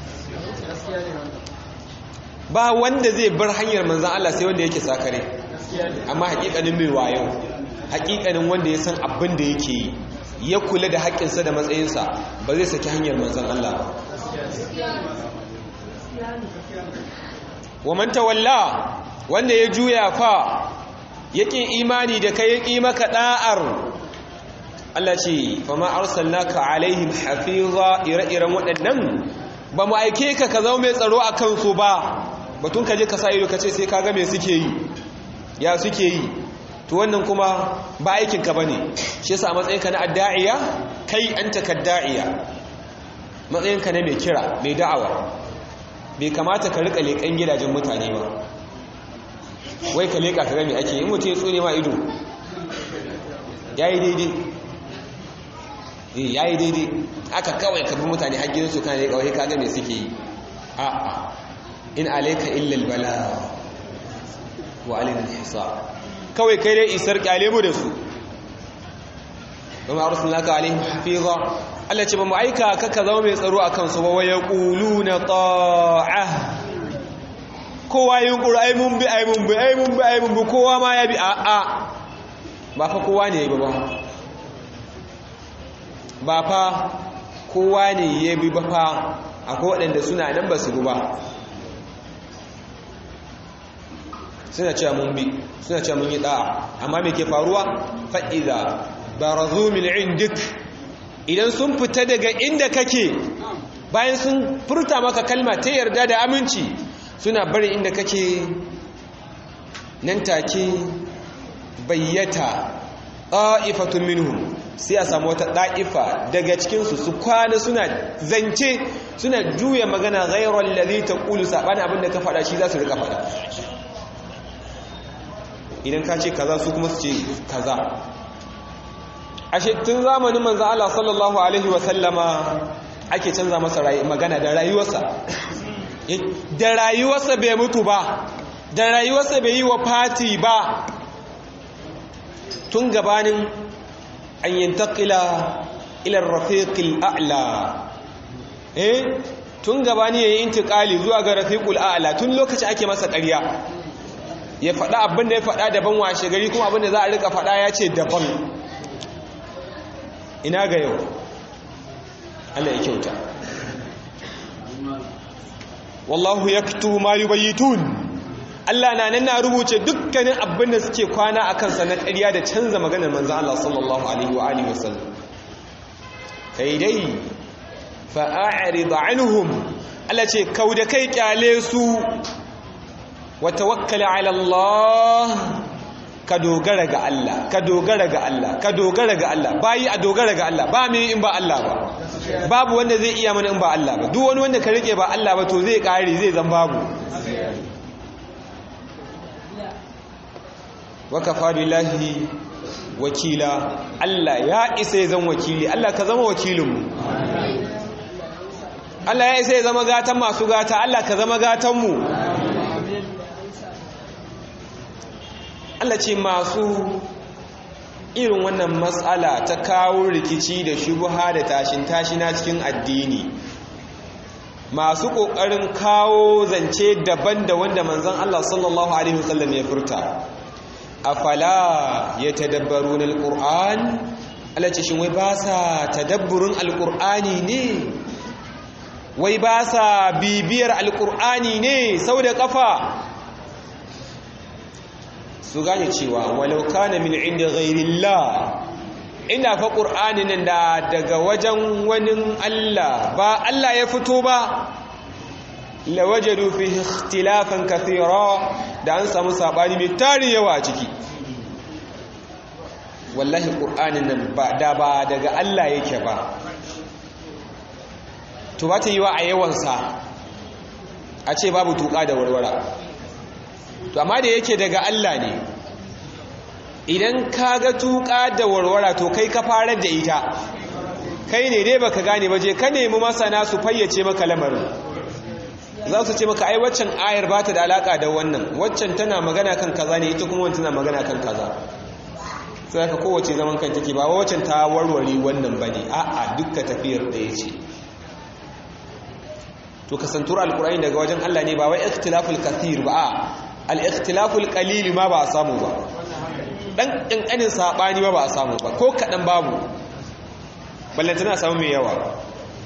ba wanda zai bar hanyar manzon Allah sai wanda yake sakare amma hakikanin mai wayo hakikanin wanda ya san abin da yake yi ya kula da haƙƙinsa da matsayinsa ba zai saki hanyar manzon Allah ba wa man tawalla wanda ya juya fa yake imani da kai yaki maka da'ar Allah ce fa ma arsalnaka alaihim hafiza ire-iren waɗannan ba mu aike ka zama mai tsaro a kansu ba batun ka je ka sa ido ka ce sai ka ga me suke yi ya suke yi to wannan kuma ba aikin ka bane shi yasa a matsayin ka na adda'iya kai anta kadda'iya matsayin ka ne mai kira mai da'awa bai kamata ka rika leƙen gidajen mutane ba wai ka leƙa ka gami ake yi mutu ya tsone ma ido ya yi daidai aka kawai ka bi mutane har gidansu kan leƙa wai ka game suke yi a'a in alaika illal bala wa alaina hisab kawai kai dai isar kyale mu da su kuma arsalnaka alaihim hafiza Allah ce ba mu aika ka zama mai tsaro a kansu ba waya na ta'a kowa yin ƙura ai mun bi kowa ma ya bi a'a ba fa kowa ne ya bi ba fa kowa ne ya bi ba fa akwai waɗanda suna nan ba su bi ba suna cewa mun bi suna cewa mun yi ɗa'a amma me ke faruwa fa'iza barazu min indik idan sun fita daga inda kake bayan sun furta maka kalma ta yarda da aminci suna bari inda kake nan take bayyata ta'ifatun minhum sai a samu wata da'ifa daga cikinsu su kwana suna zance suna juya magana ghayral ladhi taqulu sabana abinda ka faɗa shi za su rika faɗa idan ka ce kaza su kuma su ce kaza ashe tun zamanin manzo Allah sallallahu alaihi wa sallama ake canza masa magana da rayuwarsa bai mutu ba da rayuwarsa bai yi wa fati ba tun gabanin an yantaqila ila ar-rafiqil a'la tun gabanin yayin intiqali zuwa ga rafiqul a'la tun lokaci ake masa ƙarya ya faɗa abin da ya faɗa daban washe gari kuma abin da za a rika faɗa ya ce daban ina ga yau Allah ya kyauta wallahu yaktu ma yubayitun Allah na nan na rubuce dukkanin abin da suke kwana akan sa na ƙarya da canza maganar manzon Allah sallallahu alaihi wa alihi wasallam kai dai fa a'rid anhum Allah ce kauda kai kyale su wa tawakkal ala Allah ka dogara ga Allah ka dogara ga Allah ka dogara ga Allah bayi a dogara ga Allah ba mai in ba Allah ba babu wanda zai iya mana in ba Allah ba duk wani wanda ka rike ba Allah ba to zai kare zai zan babu wa kafa billahi wakila Allah ya isa ya zama wakili Allah ka zama wakilin mu Allah ya isa ya zama gatan masu gata Allah ka zama gatan mu Allah ce masu irin wannan matsala ta kawo rikici da shubuha da tashin-tashina cikin addini masu ƙoƙarin kawo zance daban da wanda manzon Allah sallallahu alaihi wasallam ya furta afala yatadabbaruna alquran Allah ce shin wai ba sa tadabburin alqurani ne wai ba sa bibiyar alqurani ne sau da kafa su gane cewa walau kana min inda ghairillah ina fa qur'anin nan da daga wajen wani Allah ba Allah ya fito ba lawajadu fihi ikhtilafan kathira da an samu sabani mai tari yawa ciki wallahi ƙur'anin nan ba daga Allah yake ba to ba ta yi wa a yawansa a ce babu tuƙa da warwara to amma da yake daga Allah ne idan ka ga tuƙa da warwara to kai ka farar da ita kai ne dai baka gane ba je ka nemi masana su fayyace maka lamarin za su ce maka ai waccan ayar ba ta da alaka da wannan waccan tana magana kan kaza ne ita kuma tana magana kan kaza sai ka kowace zaman kan take ba waccan ta warware wannan bane a'a dukka tafiyar ɗaya ce to kasantur alqur'ani daga wajen Allah ne ba wai ikhtilaful kathir ba al-ikhtilaful qalil ma ba a samu ba dan kankanin sabani ma ba a samu ba ko kadan babu ballantana samu mai yawa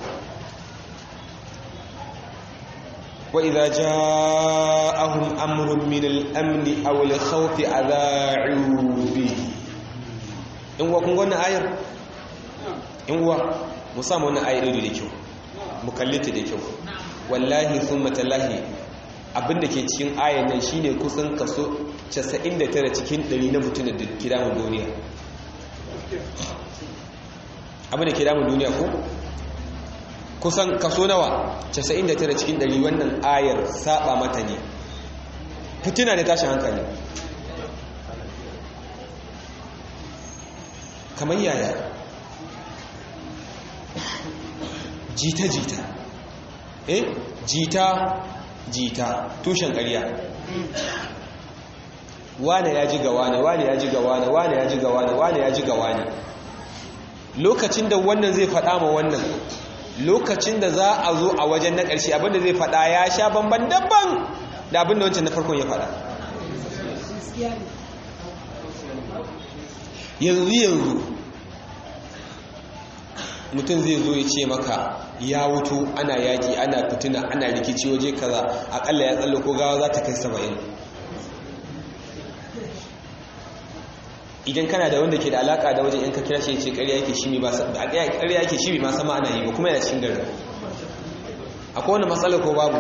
wa idza ja'ahum amrun min al-amn aw al-khawf adha'u bi in wa kun ga wannan ayar in wa mu samu wannan ayar da kyau mu kallita da kyau wallahi thumma tallahi abinda ke cikin ayar nan shine kusan kaso 99 cikin 100 na mutunan da kira mu duniya abinda ke damu duniya ko kusan kaso nawa 99 cikin 100 wannan ayar saba mata ne fitina da tashin hankali kamar yaya jita-jita jita tushen ƙarya wane ya ji ga wane wane ya ji ga wane wane ya ji ga wane wane ya ji ga wane lokacin da wannan zai faɗa ma wannan lokacin da za a zo a wajen na ƙarshe abinda zai faɗa ya sha bamban dabban da abinda wancan na farkon ya faɗa yanzu mutum zai zo ya ce maka ya wuto ana yaƙi ana fitina ana rikici waje kaza akalla ya tsallo ko gawa za ta kai 70 idan kana da wanda ke da alaka da wajen yanka kira shi ya ce ƙarya yake shi mai ma sama ana yi ba kuma yana cikin gari akwai wani matsala ko babu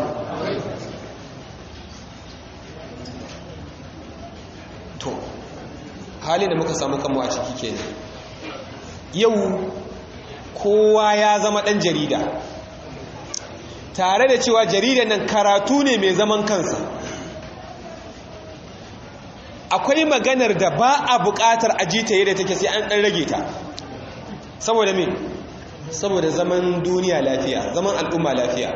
to halin da muka samu kanmu a ciki kenan yau kowa ya zama ɗan jarida tare da cewa jaridan nan karatu ne mai zaman kansa akwai maganar da ba a buƙatar ajita yadda take sai an ɗan rage ta saboda me saboda zaman duniya lafiya zaman al'umma lafiya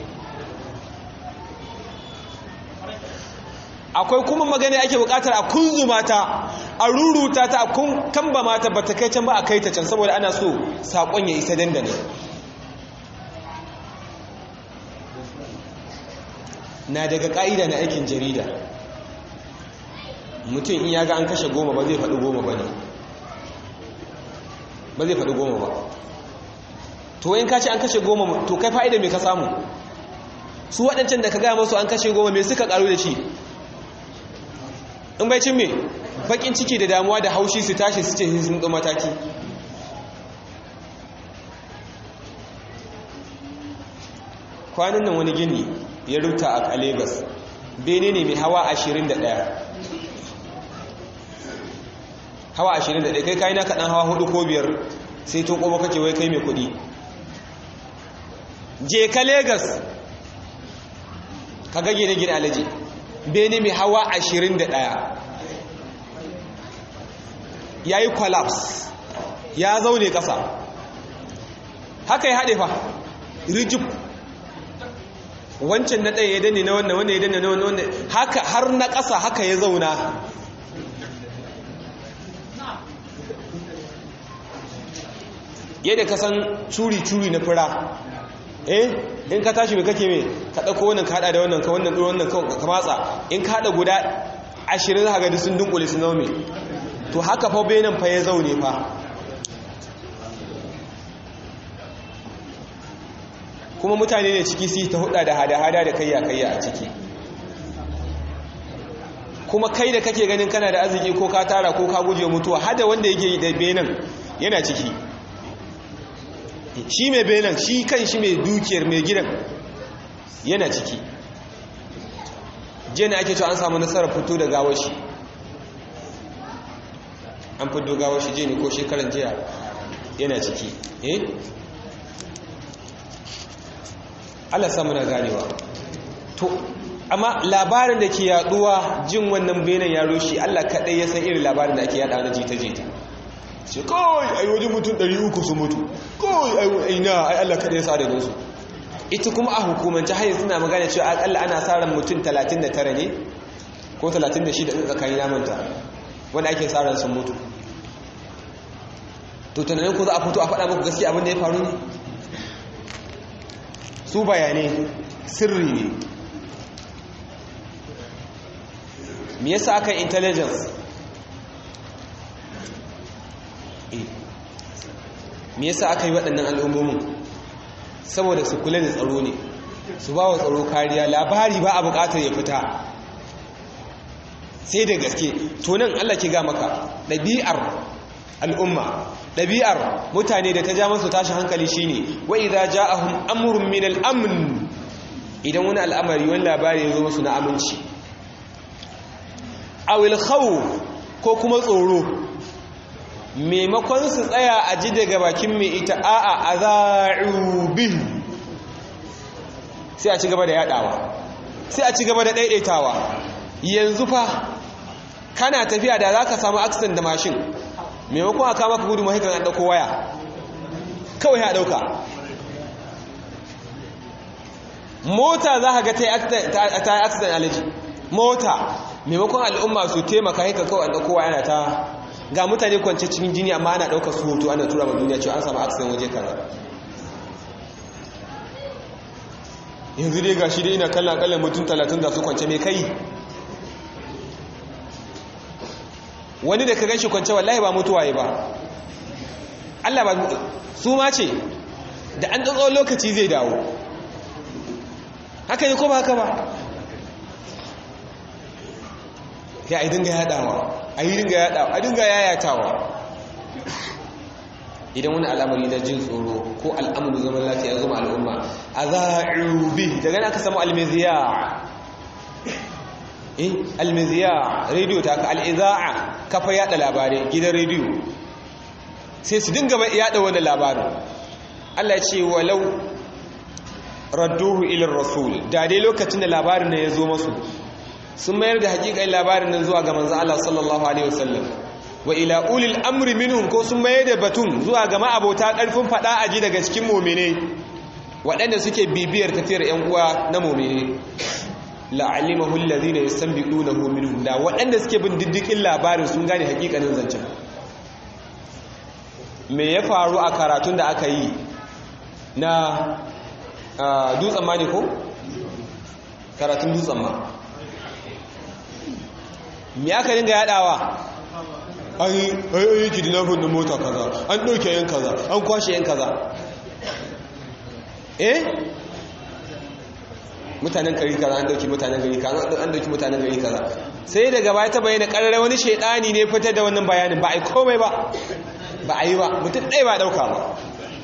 akwai kuma magana ake buƙatar a kunzuma ta a ruruta ta a kamba mata ba ta kai can ba a kai ta can saboda ana so saƙon ya isa dandane na daga ƙa'ida na aikin jarida mutum in ya ga an kashe 10 ba zai faɗi 10 ba ne ba zai faɗi 10 ba to in ka ce an kashe 10 to kai fa'ida mai ka samu su waɗancan da ka gaya masu an kashe 10 mai suka ƙaru da shi in bai cin me baƙin ciki da damuwa da haushi su tashi su ce sun ɗo mataki kwanan nan wani gini ya rubuta a Lagos bene ne mai hawa 21 hawa 21 kai kayi na kaɗan hawa 4 ko 5 sai to ƙoba kake wai kai mai kuɗi je ka Lagos ka ga gine-gine alaji bene mai hawa 21 ya yi collapse ya zaune ƙasa haka ya haɗe fa rijib wancan na ɗaya ya danne na wannan wanda ya danne na wannan haka har na ƙasa haka ya zauna yadda ka san curi-curi na fura in ka tashi mai kake mai ka ɗauko wannan kaɗa da wannan ka wannan ɗoro wannan ka matsa in kaɗa guda 20 haka da sun dunkule sun zaume to haka fa benin fa ya zaune fa kuma mutane ne ciki su ta huda da hada-hada da kayya-kayya a ciki kuma kai da kake ganin kana da arziki ko ka tara ko ka guje mutuwa hada wanda yake da benin yana ciki shi mai benin shi kan shi mai dukiyar mai gidan yana ciki jiya ake cewa an samu nasarar fito da gawar shi an fi dogawar shi je ne ko shekaran jiya yana ciki Allah samu na ganewa. To amma labarin da ke yaduwa jin wannan benin ya rushe, Allah kaɗai ya san irin labarin da ake yada na jita-jita. Ce kawai ai wajen mutum 300 su mutu, kawai ai na ai Allah kaɗai ya sa adadinsu. Ita kuma a hukumance har yanzu suna magana cewa akalla ana sa ran mutum 39 ne ko 36 ɗin tsakanin namanta wanda ake sa ran sun mutu. To tunanin ku za a fito a faɗa muku gaskiya abin da ya faru ne? Su bayanai sirri ne. Me yasa aka intelligence? Me yasa aka yi waɗannan al'ummomin? Saboda su kula da tsaro ne, su ba wa tsaro kariya. Labari ba a buƙatar ya fita sai da gaske. To nan Allah ke ga maka ɗabi'ar al'umma, ɗabi'ar mutane da ta ja masu tashin hankali shine wa idza ja'ahum amrun min al-amn, idan wani al'amari wani labari ya zo musu na aminci, awil khawf ko kuma tsoro, maimakon su tsaya a ji daga bakin mai ita a'a aza'u bihi, sai a ci gaba da yadawa, sai a ci gaba da daidaitawa. Yanzu fa kana tafiya da zaka samu accident da mashin, maimakon aka maka gudu mahikan an dauko waya kawai ya dauka. Mota za ka ga ta yi accident alaji, mota maimakon al'umma su taimaka haika kawai an dauko waya ana ta ga mutane kwance cikin jini amma ana daukar su hoto ana tura ma duniya cewa an samu accident waje kaza. Yanzu dai gashi dai ina kallon akalla mutum 30 da su kwance mai kai. Wani da ka gan shi kwance wallahi ba mutuwa yi ba, Allah ba su ma ce da an tsawon lokaci zai dawo. Haka ne ko ba haka ba? Ya a dinga yadawa, a dinga yayatawa. Idan wani al'amari na jin tsoro ko al'amuru zaman lafiya ya zama al'umma a za'u bi, daga na aka samu almiziya. Almiziya rediyo ta ka, al'iza'a kafa yada labarai, gidan rediyo sai su dinga yada wani labarin. Allah ce walau radduhu ilar rasul, da dai lokacin da labarin da ya zo masu sun mayar da hakikan labarin nan zuwa ga manzon Allah sallallahu alaihi wasallam, wa ila ulil amri minhum, ko sun mayar da batun zuwa ga ma'abota karfin fada aji daga cikin mu'mine waɗanda suke bibiyar tafiyar ƴan uwa na mu'mine, la'alimahu alladhina yastanbiqunahu minhum, da waɗanda suke bin diddikin labarin sun gane hakikanin zancen. Me ya faru a karatun da aka yi na dutsen ma ne ko? Karatun dutsen ma me aka dinga yadawa? Ai kidnapping na mota kaza, an ɗauke yan kaza, an kwashe yan kaza. Mutanen gari kaza an dauki mutanen gari kaza, an dauki mutanen gari kaza. Sai daga baya ta bayyana karara wani shaidani ne fitar da wannan bayanin, ba a yi komai ba, ba a yi ba, mutum ɗaya ba dauka ba.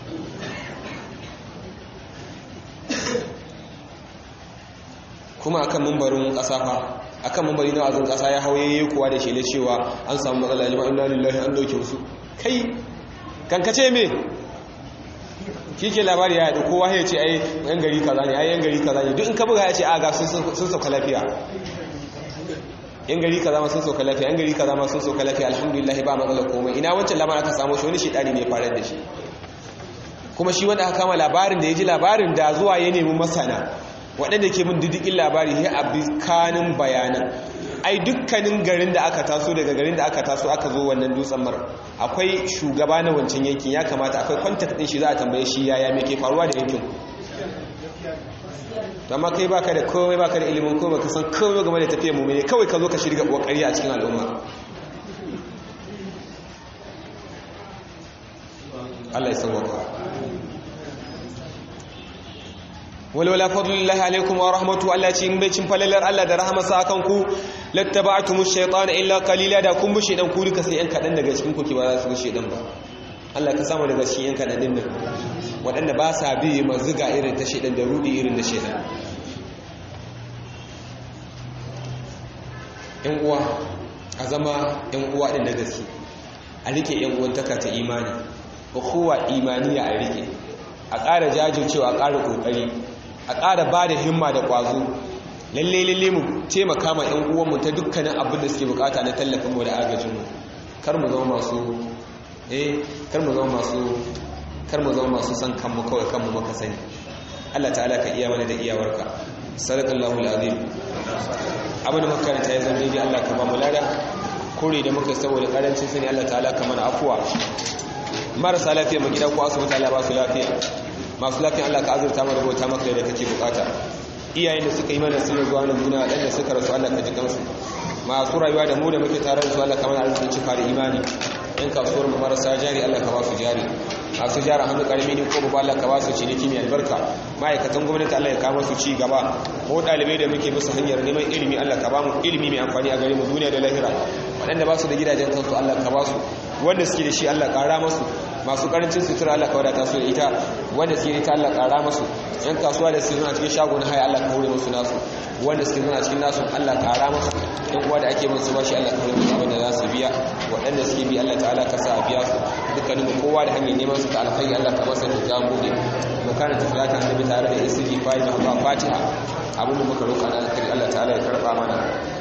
Kuma akan mumbarin ƙasa fa, akan mumbari na wazin ƙasa ya hauye kuwa da shele cewa an samu matsala, jama'a inna lillahi, an dauke musu. Kai kankace me shi ke labari ya yaɗu, kowa ya ce ai yan gari kaza ne, ai yan gari kaza ne, duk in ka buga ya ce a ga sun sauka lafiya, yan gari kaza ma sun sauka lafiya, yan gari kaza ma sun sauka lafiya, alhamdulillah ba matsala komai. Ina wancan labarin aka samu shi, wani shedani ne ya farar da shi. Kuma shi wanda aka kama labarin da ya ji labarin da zuwa ya nemi masana waɗanda ke bin diddikin labari ya abi kanin bayanan. Ai dukkanin garin da aka taso, daga garin da aka taso aka zo wannan dutsen mara, akwai shugaba na wancan yankin, ya kamata akwai kwantak ɗin shi, za a tambaye shi yaya me ke faruwa da yankin. amma kai baka da komai, baka da ilimin komai, baka san komai game da tafiyar mu ne, kawai ka zo ka shirga kokari a cikin al'umma. Allah ya sauwaka. walwala fadlullahi alaikum wa rahmatu, Allah ce in bai cin falalar Allah da rahamarsa akan ku, lattaba'tumush shaytana illa qalila, da kun bushe dan ku duka sai yan kadan daga cikin ku ke ba za su bushe dan ba. Allah ka samu daga cikin yan kadan din nan waɗanda ba sa bi mazuga irin ta shedan da rudi irin da shedan. Yan uwa a zama yan uwa din da gaske, a rike yan uwantaka ta imani ukhuwa imaniya a rike a ƙara jajircewa a ƙara ƙoƙari a ƙara ba da himma da ƙwazo lalle mu taimaka ma yan uwanmu ta dukkanin abin da suke bukata na tallafinmu da agajinmu kar mu zama masu san kanmu kawai kanmu maka sani Allah ta'ala ka iya mana da iyawarka sadaqallahu alazim abin da muka karanta ya zama daidai Allah ka ba mu lada kore da muka saboda karancin sani Allah ta'ala ka mana afuwa marasa lafiya mu gida ko asibiti Allah ba su lafiya masu lafiya Allah ka azurta mu rubuta maka da kake bukata iyayen da suka yi mana sirri zuwa nan duniya dan da suka rasu Allah ka ji kansu masu rayuwa da mu da muke tare da su Allah ka mana arzikin cika da imani in kasuwar mu marasa jari Allah ka ba su jari masu jara hannu karami ne ko babu Allah ka ba su ciniki mai albarka ma'aikatan gwamnati Allah ya kawo su ci gaba ko dalibai da muke musu hanyar neman ilimi Allah ka ba mu ilimi mai amfani a gare mu duniya da lahira waɗanda ba su da gidajen kansu Allah ka ba su wanda suke da shi Allah ƙara masu masu ƙarancin sutura Allah ka wadata su da ita wanda suke da ita Allah ƙara masu yan kasuwa da su zuna cikin shagon haya Allah ka hore musu nasu wanda suke zuna cikin nasu Allah ƙara masu yan uwa da ake musu bashi Allah ka hore musu abin da za su biya waɗanda suke bi Allah ta'ala ka sa a biya su dukkanin kowa da hanyar neman su ta alkhairi Allah ka masa da jagode mu kana tafiya ta annabi tare da istighfar da Fatiha abin da muka roƙa na alkhairi Allah ta'ala ya karɓa mana